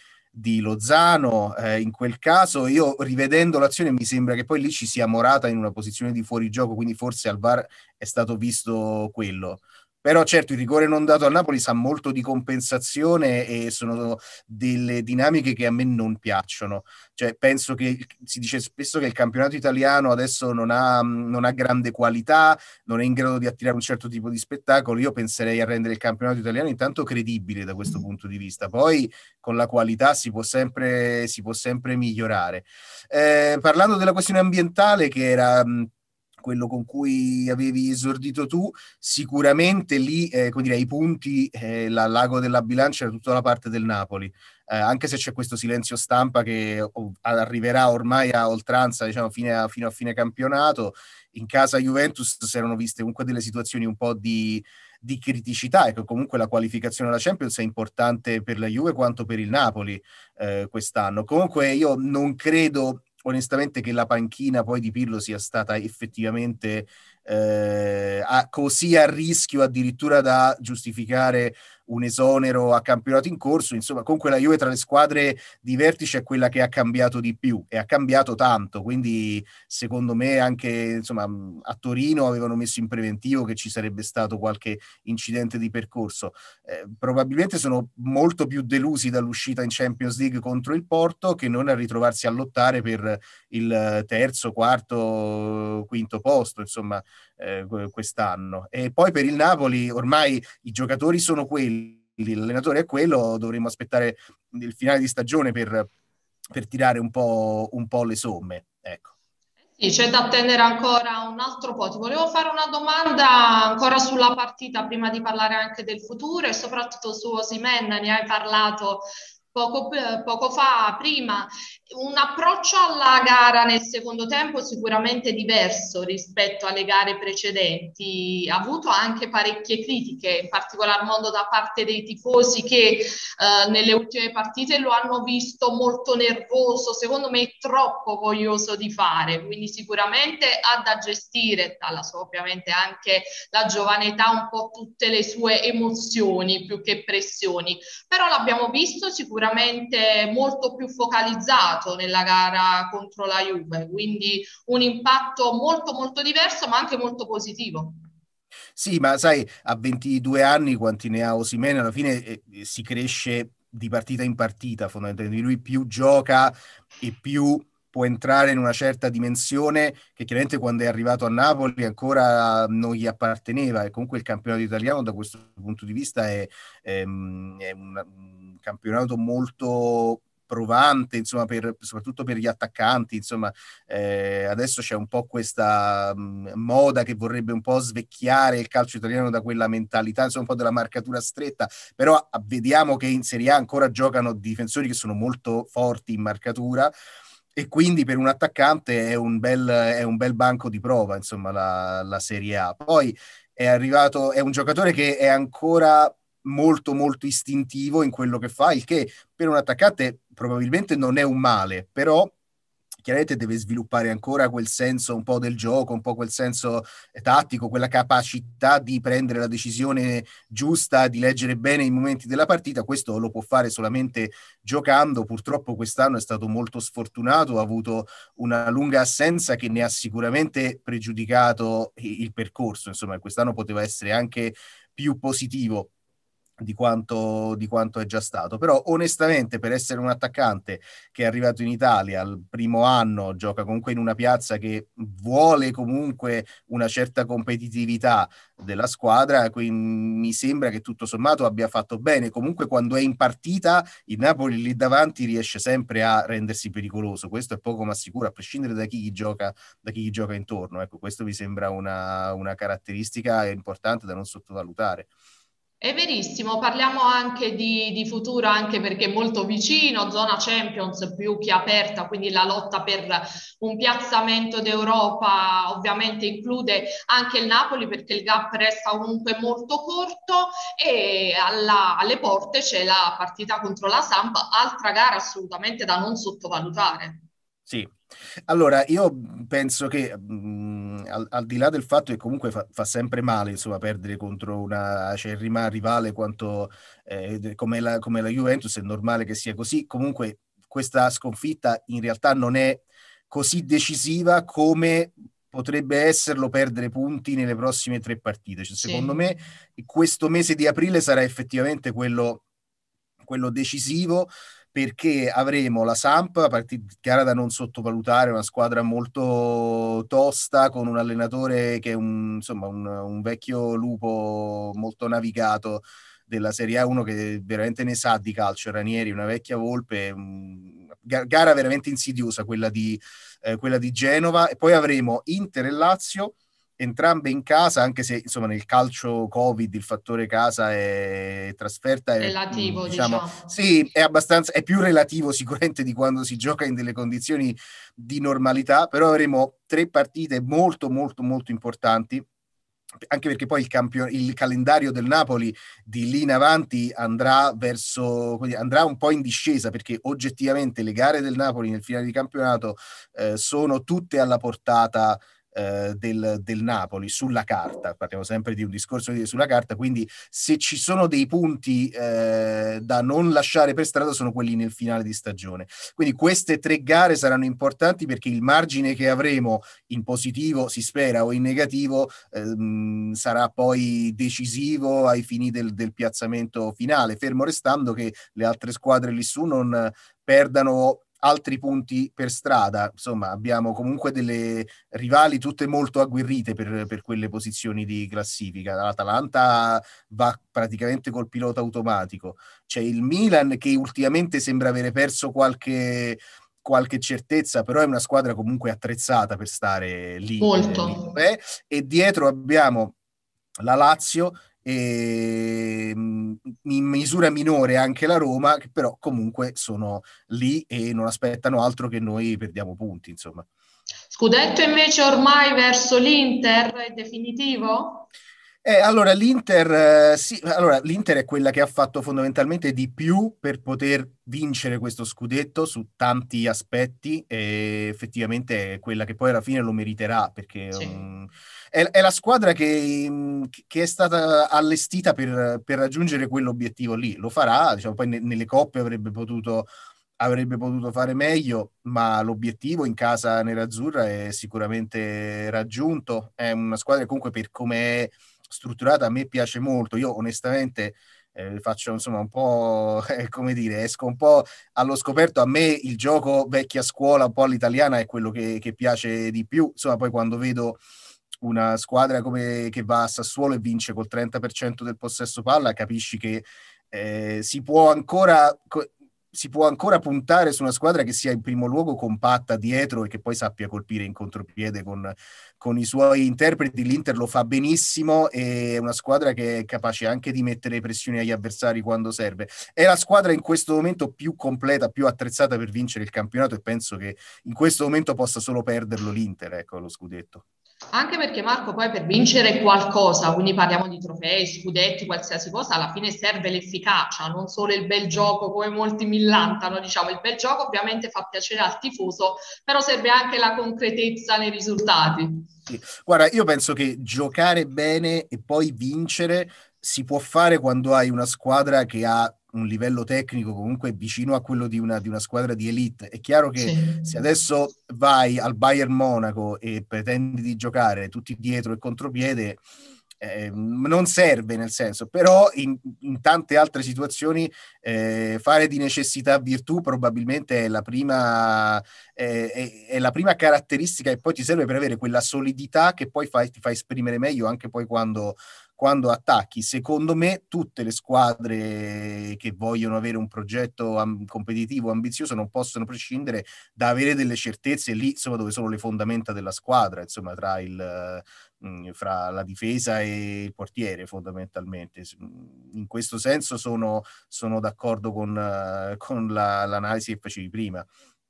Lozano. In quel caso io rivedendo l'azione mi sembra che poi lì ci sia Morata in una posizione di fuorigioco, quindi forse al VAR è stato visto quello. Però certo il rigore non dato al Napoli sa molto di compensazione e sono delle dinamiche che a me non piacciono. Cioè, penso che si dice spesso che il campionato italiano adesso non ha grande qualità, non è in grado di attirare un certo tipo di spettacolo. Io penserei a rendere il campionato italiano intanto credibile da questo punto di vista. Poi con la qualità si può sempre migliorare. Parlando della questione ambientale, che era quello con cui avevi esordito tu, sicuramente lì, come dire, ai punti, l'ago della bilancia era tutta la parte del Napoli, anche se c'è questo silenzio stampa che arriverà ormai a oltranza, diciamo, fino a fine campionato. In casa Juventus si erano viste comunque delle situazioni un po' di criticità, e che comunque la qualificazione alla Champions è importante per la Juve quanto per il Napoli quest'anno. Comunque io non credo onestamente che la panchina poi di Pirlo sia stata effettivamente così a rischio addirittura da giustificare un esonero a campionato in corso. Insomma, comunque la Juve tra le squadre di vertice è quella che ha cambiato di più e ha cambiato tanto, quindi secondo me anche insomma a Torino avevano messo in preventivo che ci sarebbe stato qualche incidente di percorso. Probabilmente sono molto più delusi dall'uscita in Champions League contro il Porto che non a ritrovarsi a lottare per il terzo, quarto, quinto posto, insomma, quest'anno. E poi per il Napoli ormai i giocatori sono quelli, l'allenatore è quello, dovremmo aspettare il finale di stagione per tirare un po' le somme, ecco. Sì, c'è da attendere ancora un altro po'. Ti volevo fare una domanda ancora sulla partita prima di parlare anche del futuro e soprattutto su Osimhen, ne hai parlato poco fa, prima, un approccio alla gara nel secondo tempo sicuramente diverso rispetto alle gare precedenti. Ha avuto anche parecchie critiche, in particolar modo da parte dei tifosi che nelle ultime partite lo hanno visto molto nervoso, secondo me troppo voglioso di fare, quindi sicuramente ha da gestire, dalla sua ovviamente anche la giovane età, un po' tutte le sue emozioni più che pressioni, però l'abbiamo visto sicuramente molto più focalizzato nella gara contro la Juve, quindi un impatto molto molto diverso ma anche molto positivo. Sì, ma sai, a 22 anni quanti ne ha Osimhen, alla fine si cresce di partita in partita, fondamentalmente lui più gioca e più può entrare in una certa dimensione che chiaramente quando è arrivato a Napoli ancora non gli apparteneva, e comunque il campionato italiano da questo punto di vista è un campionato molto provante, insomma, soprattutto per gli attaccanti, insomma, adesso c'è un po' questa moda che vorrebbe un po' svecchiare il calcio italiano da quella mentalità, insomma, un po' della marcatura stretta, però vediamo che in Serie A ancora giocano difensori che sono molto forti in marcatura, e quindi per un attaccante è un bel banco di prova, insomma, la Serie A. Poi è un giocatore che è ancora molto molto istintivo in quello che fa, il che per un attaccante probabilmente non è un male, però chiaramente deve sviluppare ancora quel senso un po' del gioco, un po' quel senso tattico, quella capacità di prendere la decisione giusta, di leggere bene i momenti della partita. Questo lo può fare solamente giocando. Purtroppo quest'anno è stato molto sfortunato, ha avuto una lunga assenza che ne ha sicuramente pregiudicato il percorso, insomma quest'anno poteva essere anche più positivo di quanto è già stato, però onestamente per essere un attaccante che è arrivato in Italia al primo anno, gioca comunque in una piazza che vuole comunque una certa competitività della squadra, quindi mi sembra che tutto sommato abbia fatto bene. Comunque quando è in partita il Napoli lì davanti riesce sempre a rendersi pericoloso, questo è poco ma sicuro, a prescindere da chi gioca, intorno. Ecco, questo mi sembra una caratteristica importante da non sottovalutare. È verissimo, parliamo anche di futuro, anche perché è molto vicino, zona Champions più che aperta, quindi la lotta per un piazzamento d'Europa ovviamente include anche il Napoli, perché il gap resta comunque molto corto, e alle porte c'è la partita contro la Samp, altra gara assolutamente da non sottovalutare. Sì, allora io penso che al di là del fatto che comunque fa sempre male, insomma, perdere contro una acerrima rivale come la Juventus, è normale che sia così. Comunque questa sconfitta in realtà non è così decisiva come potrebbe esserlo perdere punti nelle prossime 3 partite. Cioè, secondo Sì. me questo mese di aprile sarà effettivamente quello decisivo, perché avremo la Samp, gara da non sottovalutare, una squadra molto tosta, con un allenatore che è insomma, un vecchio lupo molto navigato della Serie A, uno che veramente ne sa di calcio, Ranieri, una vecchia volpe, gara veramente insidiosa quella di Genova, e poi avremo Inter e Lazio, entrambe in casa, anche se insomma nel calcio Covid il fattore casa e trasferta è, Relativo, diciamo, diciamo. sì, è più relativo sicuramente di quando si gioca in delle condizioni di normalità, però avremo 3 partite molto molto molto importanti, anche perché poi il calendario del Napoli di lì in avanti andrà un po' in discesa, perché oggettivamente le gare del Napoli nel finale di campionato sono tutte alla portata del Napoli sulla carta. Parliamo sempre di un discorso sulla carta, quindi se ci sono dei punti da non lasciare per strada sono quelli nel finale di stagione. Quindi queste 3 gare saranno importanti, perché il margine che avremo in positivo, si spera, o in negativo sarà poi decisivo ai fini del piazzamento finale, fermo restando che le altre squadre lì su non perdano altri punti per strada. Insomma, abbiamo comunque delle rivali tutte molto agguerrite per quelle posizioni di classifica. L'Atalanta va praticamente col pilota automatico. C'è il Milan che ultimamente sembra avere perso qualche certezza, però è una squadra comunque attrezzata per stare lì Molto. dov'è. E dietro abbiamo la Lazio e in misura minore anche la Roma, che però comunque sono lì e non aspettano altro che noi perdiamo punti, insomma. Scudetto invece ormai verso l'Inter è definitivo? Allora l'Inter sì, allora l'Inter è quella che ha fatto fondamentalmente di più per poter vincere questo scudetto su tanti aspetti e effettivamente è quella che poi alla fine lo meriterà perché Sì. è la squadra che è stata allestita per raggiungere quell'obiettivo lì. Lo farà, diciamo, poi nelle coppe avrebbe potuto fare meglio, ma l'obiettivo in casa nerazzurra è sicuramente raggiunto. È una squadra che comunque per come è strutturata a me piace molto. Io onestamente faccio insomma un po', come dire, esco un po' allo scoperto. A me il gioco vecchia scuola, un po' all'italiana, è quello che piace di più. Insomma, poi quando vedo una squadra come che va a Sassuolo e vince col 30% del possesso palla, capisci che si può ancora puntare su una squadra che sia in primo luogo compatta dietro e che poi sappia colpire in contropiede con i suoi interpreti. L'Inter lo fa benissimo e è una squadra che è capace anche di mettere pressioni agli avversari quando serve. È la squadra in questo momento più completa, più attrezzata per vincere il campionato e penso che in questo momento possa solo perderlo l'Inter, ecco, lo scudetto. Anche perché Marco, poi per vincere qualcosa, quindi parliamo di trofei, scudetti, qualsiasi cosa, alla fine serve l'efficacia, non solo il bel gioco come molti millantano, diciamo, il bel gioco ovviamente fa piacere al tifoso, però serve anche la concretezza nei risultati. Sì. Guarda, io penso che giocare bene e poi vincere si può fare quando hai una squadra che ha un livello tecnico comunque vicino a quello di una squadra di elite. È chiaro che se Sì. adesso vai al Bayern Monaco e pretendi di giocare tutti dietro e contropiede, non serve nel senso, però in tante altre situazioni fare di necessità virtù probabilmente è la prima caratteristica e poi ti serve per avere quella solidità che poi ti fa esprimere meglio anche poi quando attacchi. Secondo me tutte le squadre che vogliono avere un progetto competitivo, ambizioso, non possono prescindere da avere delle certezze lì, insomma, dove sono le fondamenta della squadra, insomma, fra la difesa e il portiere fondamentalmente. In questo senso sono d'accordo con l'analisi che facevi prima.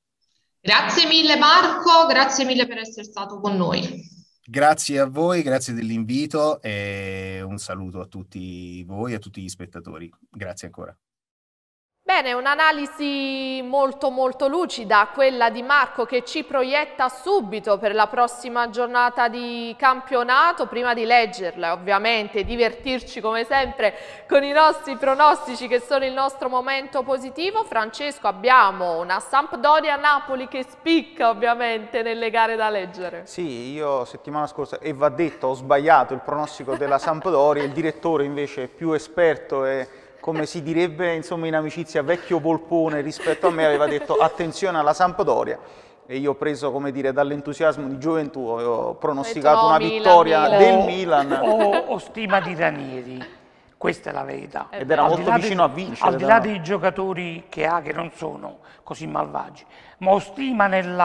Grazie mille Marco, grazie mille per essere stato con noi. Grazie a voi, grazie dell'invito e un saluto a tutti voi e a tutti gli spettatori. Grazie ancora. Bene, un'analisi molto lucida, quella di Marco, che ci proietta subito per la prossima giornata di campionato. Prima di leggerla, ovviamente, divertirci come sempre con i nostri pronostici che sono il nostro momento positivo. Francesco, abbiamo una Sampdoria-Napoli che spicca ovviamente nelle gare da leggere. Sì, io settimana scorsa, e va detto, ho sbagliato il pronostico della Sampdoria, il direttore invece è più esperto e, come si direbbe insomma in amicizia, vecchio volpone rispetto a me, aveva detto attenzione alla Sampdoria e io ho preso, come dire, dall'entusiasmo di gioventù, avevo pronosticato una vittoria del Milan. Ho stima di Ranieri, questa è la verità. Ed era molto vicino a vincere. Al di là dei giocatori che ha, che non sono così malvagi, ma ho stima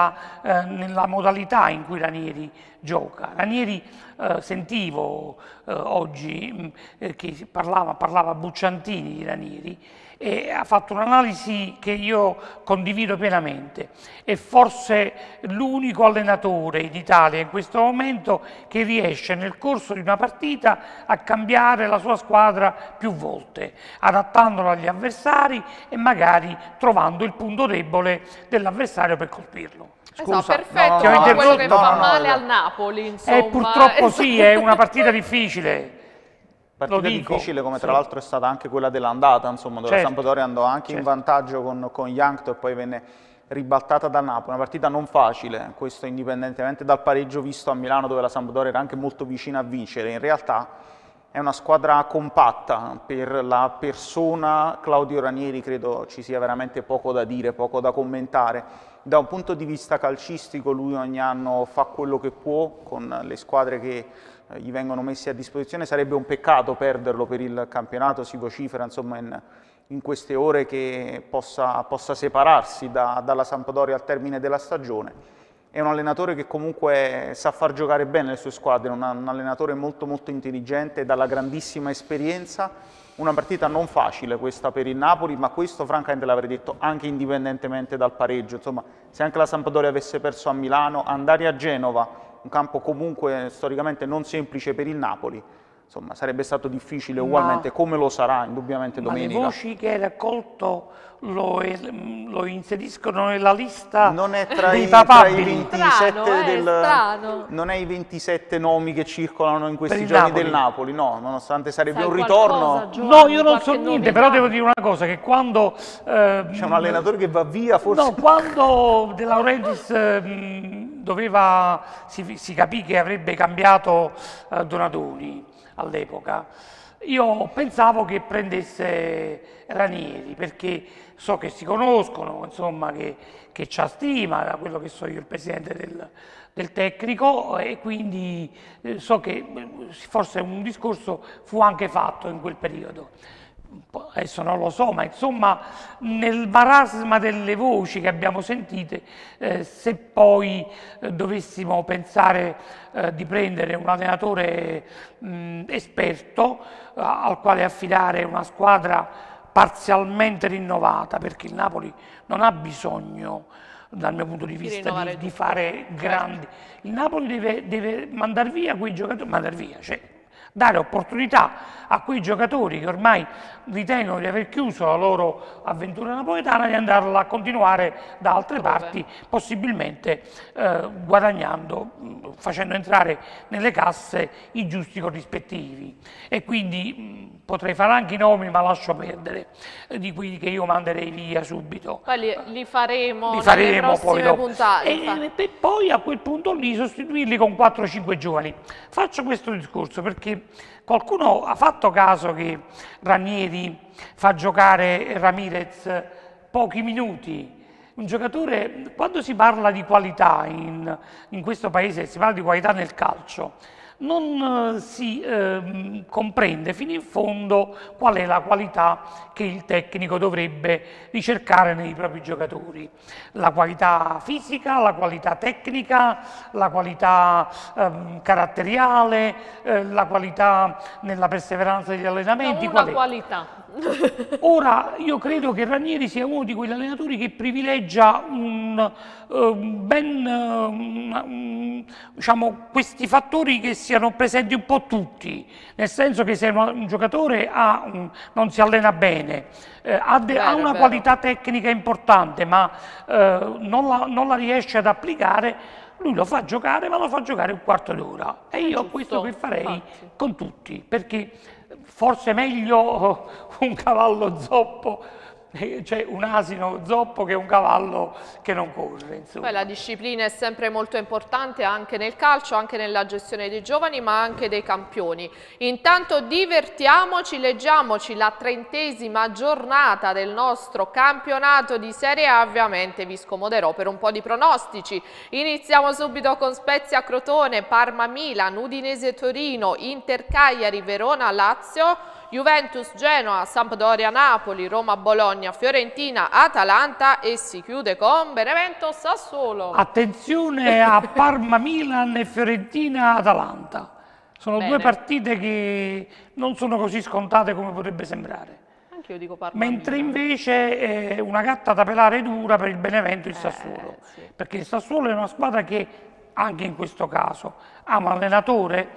nella modalità in cui Ranieri gioca. Ranieri, sentivo oggi che parlava Bucciantini di Ranieri e ha fatto un'analisi che io condivido pienamente. È forse l'unico allenatore in Italia in questo momento che riesce nel corso di una partita a cambiare la sua squadra più volte, adattandola agli avversari e magari trovando il punto debole dell'avversario per colpirlo. Esatto, perfetto, no, quello che fa male no. al Napoli, insomma. Purtroppo sì, è una partita difficile. Partita difficile, come tra l'altro è stata anche quella dell'andata, insomma, dove la Sampdoria andò anche in vantaggio con Jankto e poi venne ribaltata da Napoli. Una partita non facile, questo indipendentemente dal pareggio visto a Milano, dove la Sampdoria era anche molto vicina a vincere. In realtà è una squadra compatta, per la persona Claudio Ranieri credo ci sia veramente poco da dire, poco da commentare. Da un punto di vista calcistico lui ogni anno fa quello che può con le squadre che gli vengono messe a disposizione. Sarebbe un peccato perderlo per il campionato, si vocifera insomma in queste ore che possa separarsi dalla Sampdoria al termine della stagione. è un allenatore che comunque sa far giocare bene le sue squadre, un allenatore molto molto intelligente, dalla grandissima esperienza. Una partita non facile questa per il Napoli, ma questo francamente l'avrei detto anche indipendentemente dal pareggio. Insomma, se anche la Sampdoria avesse perso a Milano, andare a Genova, un campo comunque storicamente non semplice per il Napoli, insomma, sarebbe stato difficile ugualmente, come lo sarà indubbiamente domenica. Ma le voci che hai raccolto lo inseriscono nella lista non è tra dei i papabili. 27 strano. non è i 27 nomi che circolano in questi Per il giorni Napoli. del Napoli, no, nonostante sarebbe Sai un ritorno. qualcosa, Giovanni, No, io non so qualche niente, novità? però devo dire una cosa, che quando... C'è un allenatore che va via, forse. No, quando De Laurentiis si capì che avrebbe cambiato Donadoni all'epoca, io pensavo che prendesse Ranieri, perché so che si conoscono, insomma, che c'ha stima, da quello che so io, il presidente del tecnico, e quindi so che forse un discorso fu anche fatto in quel periodo. Adesso non lo so, ma insomma nel marasma delle voci che abbiamo sentite, se poi dovessimo pensare di prendere un allenatore esperto al quale affidare una squadra parzialmente rinnovata, perché il Napoli non ha bisogno, dal mio punto di vista, di fare grandi. Il Napoli deve mandare via quei giocatori, cioè dare opportunità a quei giocatori che ormai ritengono di aver chiuso la loro avventura napoletana, di andarla a continuare da altre parti, possibilmente guadagnando, facendo entrare nelle casse i giusti corrispettivi. E quindi potrei fare anche i nomi, ma lascio perdere, di quelli che io manderei via subito. Poi li faremo nelle poi prossime dopo. puntate. E poi a quel punto lì sostituirli con 4-5 giovani. Faccio questo discorso perché qualcuno ha fatto caso che Ranieri fa giocare Ramirez pochi minuti. Un giocatore, quando si parla di qualità in questo paese, si parla di qualità nel calcio, non si comprende fino in fondo qual è la qualità che il tecnico dovrebbe ricercare nei propri giocatori. La qualità fisica, la qualità tecnica, la qualità caratteriale, la qualità nella perseveranza degli allenamenti. Una qualità. Ora, io credo che Ranieri sia uno di quegli allenatori che privilegia diciamo, questi fattori che siano presenti un po' tutti, nel senso che se un giocatore non si allena bene, ha una qualità tecnica importante, ma non la riesce ad applicare, lui lo fa giocare, ma lo fa giocare un quarto d'ora. E io ho questo che farei con tutti, perché forse è meglio un cavallo zoppo, cioè un asino zoppo, che un cavallo che non corre. Insomma. Poi la disciplina è sempre molto importante anche nel calcio, anche nella gestione dei giovani, ma anche dei campioni. Intanto divertiamoci, leggiamoci la 30ª giornata del nostro campionato di Serie A. Ovviamente vi scomoderò per un po' di pronostici. Iniziamo subito con Spezia Crotone, Parma Milan, Udinese Torino, Inter Cagliari, Verona Lazio, Juventus Genoa, Sampdoria Napoli, Roma Bologna, Fiorentina Atalanta, e si chiude con Benevento Sassuolo. Attenzione a Parma Milan e Fiorentina Atalanta. Sono Bene. due partite che non sono così scontate come potrebbe sembrare. Anche io dico Parma Mentre Milan. invece è una gatta da pelare dura per il Benevento e il Sassuolo. Sì. Perché il Sassuolo è una squadra che anche in questo caso ha un allenatore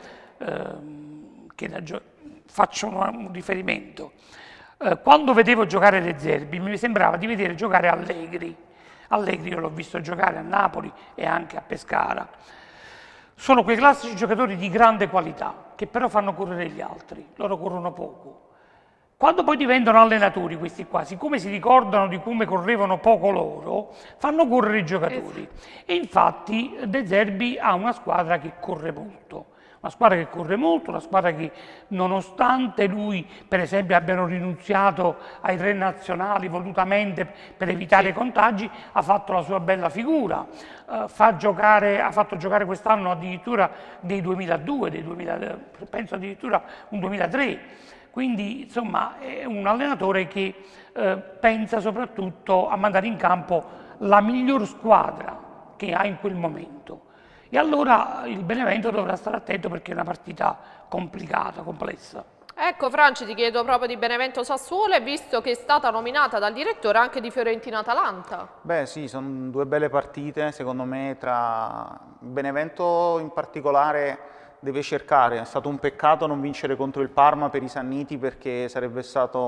faccio un riferimento. Quando vedevo giocare De Zerbi mi sembrava di vedere giocare Allegri. Allegri io l'ho visto giocare a Napoli e anche a Pescara. Sono quei classici giocatori di grande qualità che però fanno correre gli altri, loro corrono poco. Quando poi diventano allenatori questi qua, siccome si ricordano di come correvano poco loro, fanno correre i giocatori. E infatti De Zerbi ha una squadra che corre molto. Una squadra che corre molto, una squadra che nonostante lui per esempio abbiano rinunziato ai 3 nazionali volutamente per evitare contagi, ha fatto la sua bella figura, ha fatto giocare quest'anno addirittura dei 2002, penso addirittura un 2003, quindi insomma è un allenatore che pensa soprattutto a mandare in campo la miglior squadra che ha in quel momento. E allora il Benevento dovrà stare attento perché è una partita complicata, complessa. Ecco Franci, ti chiedo proprio di Benevento Sassuolo e visto che è stata nominata dal direttore anche di Fiorentina Atalanta. Beh sì, sono due belle partite, secondo me tra Benevento in particolare deve cercare, è stato un peccato non vincere contro il Parma per i Sanniti perché sarebbe stato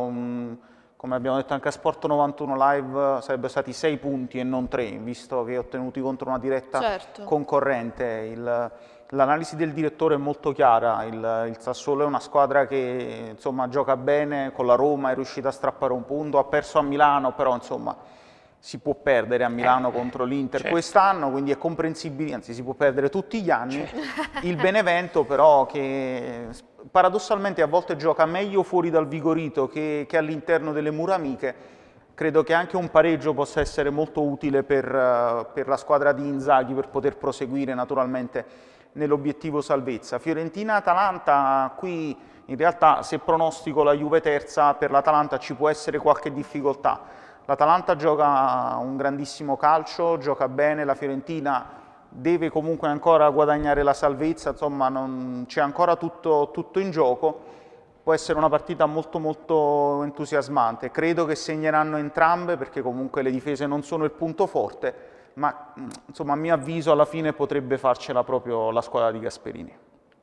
come abbiamo detto anche a Sport 91 Live, sarebbero stati 6 punti e non 3, visto che ottenuti contro una diretta concorrente. L'analisi del direttore è molto chiara, il Sassuolo è una squadra che insomma gioca bene, con la Roma è riuscita a strappare un punto, ha perso a Milano, però insomma si può perdere a Milano contro l'Inter quest'anno, quindi è comprensibile, anzi si può perdere tutti gli anni. Il Benevento però che paradossalmente a volte gioca meglio fuori dal Vigorito che all'interno delle mura amiche, credo che anche un pareggio possa essere molto utile per la squadra di Inzaghi per poter proseguire naturalmente nell'obiettivo salvezza. Fiorentina-Atalanta, qui in realtà se pronostico la Juve terza, per l'Atalanta ci può essere qualche difficoltà. L'Atalanta gioca un grandissimo calcio, gioca bene, la Fiorentina deve comunque ancora guadagnare la salvezza, insomma c'è ancora tutto in gioco, può essere una partita molto molto entusiasmante. Credo che segneranno entrambe perché comunque le difese non sono il punto forte, ma insomma a mio avviso alla fine potrebbe farcela proprio la squadra di Gasperini.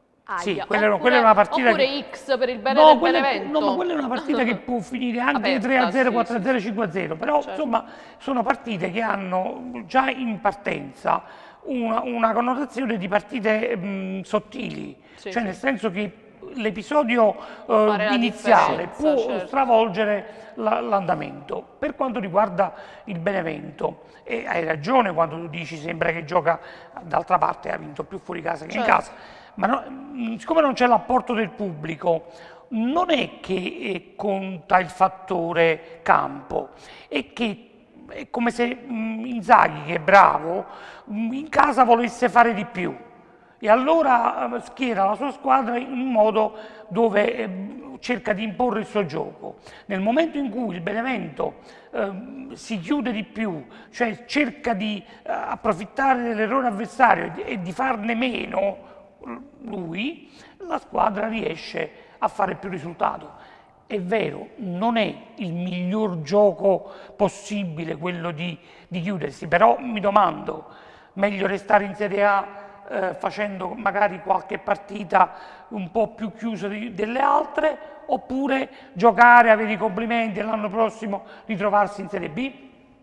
Sì, quella è una partita oppure X per il bene del Benevento. No, ma quella è una partita che può finire anche 3-0, 4-0, 5-0, però insomma sono partite che hanno già in partenza una connotazione di partite sottili, cioè nel senso che l'episodio iniziale può stravolgere l'andamento. Per quanto riguarda il Benevento, e hai ragione quando tu dici sembra che gioca, d'altra parte ha vinto più fuori casa che in casa, ma siccome non c'è l'apporto del pubblico, non è che conta il fattore campo, è che è come se Inzaghi, che è bravo, in casa volesse fare di più e allora schiera la sua squadra in un modo dove cerca di imporre il suo gioco. Nel momento in cui il Benevento si chiude di più, cioè cerca di approfittare dell'errore avversario e di farne meno lui, la squadra riesce a fare più risultato. È vero, non è il miglior gioco possibile quello di chiudersi, però mi domando, meglio restare in Serie A facendo magari qualche partita un po' più chiusa delle altre, oppure giocare, avere i complimenti e l'anno prossimo ritrovarsi in Serie B?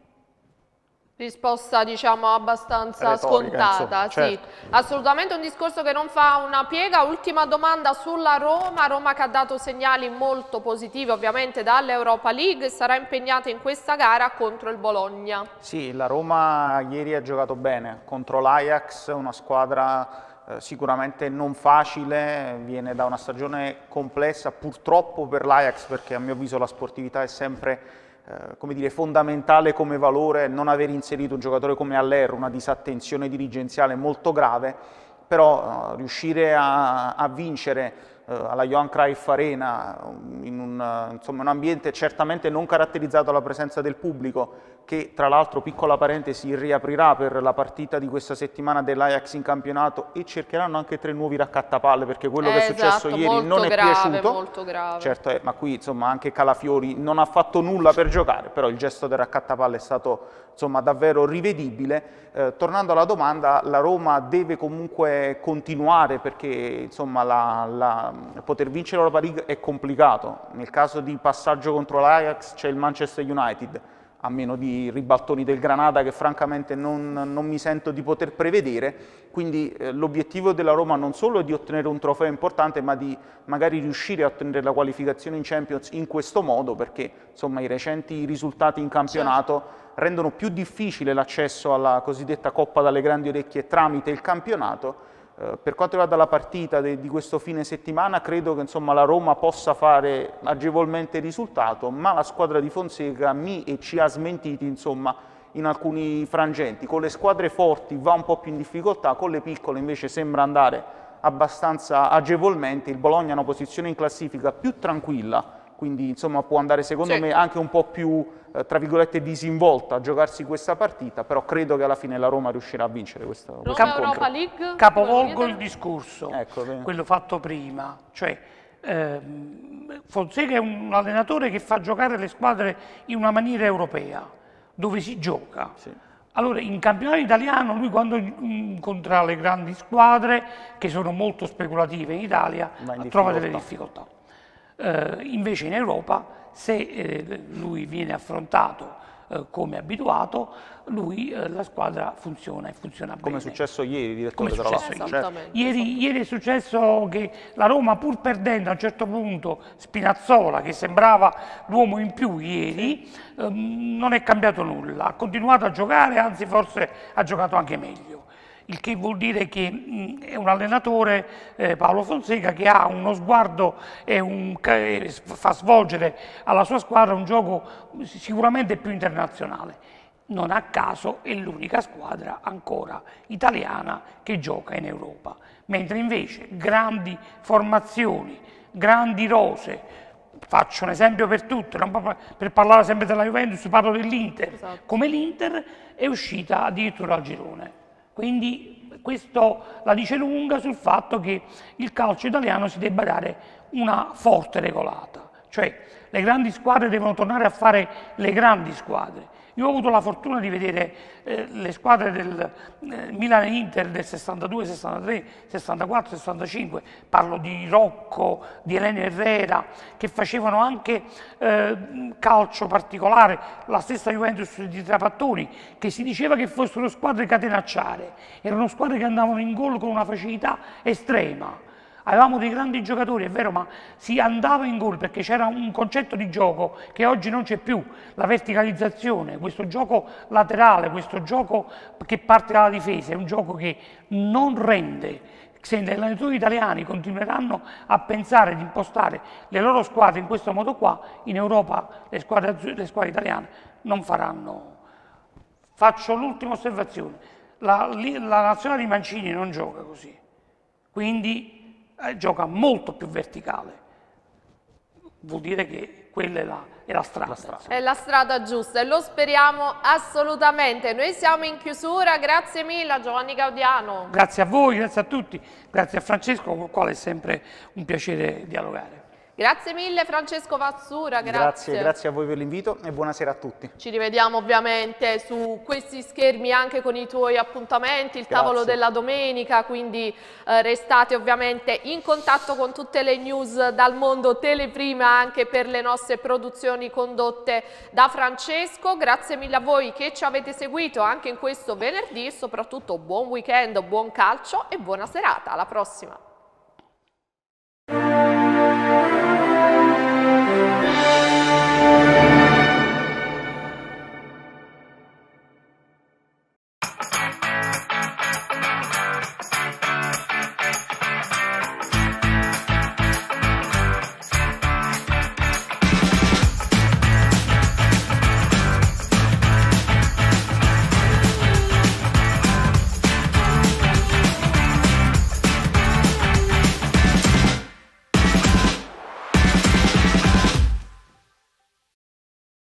Risposta diciamo abbastanza retorica, scontata, insomma, sì, assolutamente un discorso che non fa una piega. Ultima domanda sulla Roma che ha dato segnali molto positivi ovviamente dall'Europa League, sarà impegnata in questa gara contro il Bologna. Sì, la Roma ieri ha giocato bene contro l'Ajax, una squadra sicuramente non facile, viene da una stagione complessa purtroppo per l'Ajax perché a mio avviso la sportività è sempre come dire, fondamentale come valore, non aver inserito un giocatore come Haller, una disattenzione dirigenziale molto grave, però riuscire a vincere alla Johan Cruyff Arena in un ambiente certamente non caratterizzato dalla presenza del pubblico, che tra l'altro, piccola parentesi, riaprirà per la partita di questa settimana dell'Ajax in campionato e cercheranno anche 3 nuovi raccattapalle perché quello che è successo ieri non è piaciuto. Molto grave. Certo, ma qui insomma anche Calafiori non ha fatto nulla per giocare, però il gesto del raccattapalle è stato insomma davvero rivedibile. Tornando alla domanda, la Roma deve comunque continuare perché insomma poter vincere l'Europa League è complicato. Nel caso di passaggio contro l'Ajax c'è il Manchester United, a meno di ribaltoni del Granada che francamente non mi sento di poter prevedere, quindi l'obiettivo della Roma non solo è di ottenere un trofeo importante, ma di magari riuscire a ottenere la qualificazione in Champions in questo modo, perché insomma i recenti risultati in campionato rendono più difficile l'accesso alla cosiddetta Coppa dalle grandi orecchie tramite il campionato. Per quanto riguarda la partita di questo fine settimana, credo che insomma, la Roma possa fare agevolmente il risultato, ma la squadra di Fonseca ci ha smentiti insomma, in alcuni frangenti. Con le squadre forti va un po' più in difficoltà, con le piccole invece sembra andare abbastanza agevolmente. Il Bologna ha una posizione in classifica più tranquilla quindi insomma può andare secondo me anche un po' più, tra virgolette, disinvolta a giocarsi questa partita, però credo che alla fine la Roma riuscirà a vincere questo Europa League. Capovolgo il discorso, ecco, quello fatto prima, cioè Fonseca è un allenatore che fa giocare le squadre in una maniera europea, dove si gioca. Sì. Allora, in campionato italiano, lui quando incontra le grandi squadre, che sono molto speculative in Italia, trova delle difficoltà. Invece in Europa, se lui viene affrontato come abituato, la squadra funziona e funziona bene. Come è successo ieri, direttore, tra l'altro. Ieri è successo che la Roma, pur perdendo a un certo punto Spinazzola, che sembrava l'uomo in più ieri, non è cambiato nulla, ha continuato a giocare, anzi forse ha giocato anche meglio. Il che vuol dire che è un allenatore, Paolo Fonseca, che ha uno sguardo e fa svolgere alla sua squadra un gioco sicuramente più internazionale. Non a caso è l'unica squadra ancora italiana che gioca in Europa, mentre invece grandi formazioni, grandi rose, faccio un esempio per tutte, non per parlare sempre della Juventus, parlo dell'Inter, come l'Inter è uscita addirittura al girone. Quindi questo la dice lunga sul fatto che il calcio italiano si debba dare una forte regolata, cioè le grandi squadre devono tornare a fare le grandi squadre. Io ho avuto la fortuna di vedere le squadre del Milan e Inter del 62, 63, 64, 65, parlo di Rocco, di Elena Herrera, che facevano anche calcio particolare, la stessa Juventus di Trapattoni, che si diceva che fossero squadre catenacciare, erano squadre che andavano in gol con una facilità estrema. Avevamo dei grandi giocatori, è vero, ma si andava in gol perché c'era un concetto di gioco che oggi non c'è più, la verticalizzazione, questo gioco laterale, questo gioco che parte dalla difesa, è un gioco che non rende. Se gli allenatori italiani continueranno a pensare di impostare le loro squadre in questo modo qua, in Europa le squadre italiane non faranno. Faccio l'ultima osservazione, la nazionale di Mancini non gioca così, quindi gioca molto più verticale, vuol dire che quella è la strada. È la strada giusta e lo speriamo assolutamente. Noi siamo in chiusura, grazie mille a Giovanni Gaudiano. Grazie a voi, grazie a tutti, grazie a Francesco, con il quale è sempre un piacere dialogare. Grazie mille Francesco Vassura, grazie a voi per l'invito e buonasera a tutti. Ci rivediamo ovviamente su questi schermi anche con i tuoi appuntamenti, il tavolo della domenica, quindi restate ovviamente in contatto con tutte le news dal mondo Teleprima anche per le nostre produzioni condotte da Francesco. Grazie mille a voi che ci avete seguito anche in questo venerdì, soprattutto buon weekend, buon calcio e buona serata, alla prossima.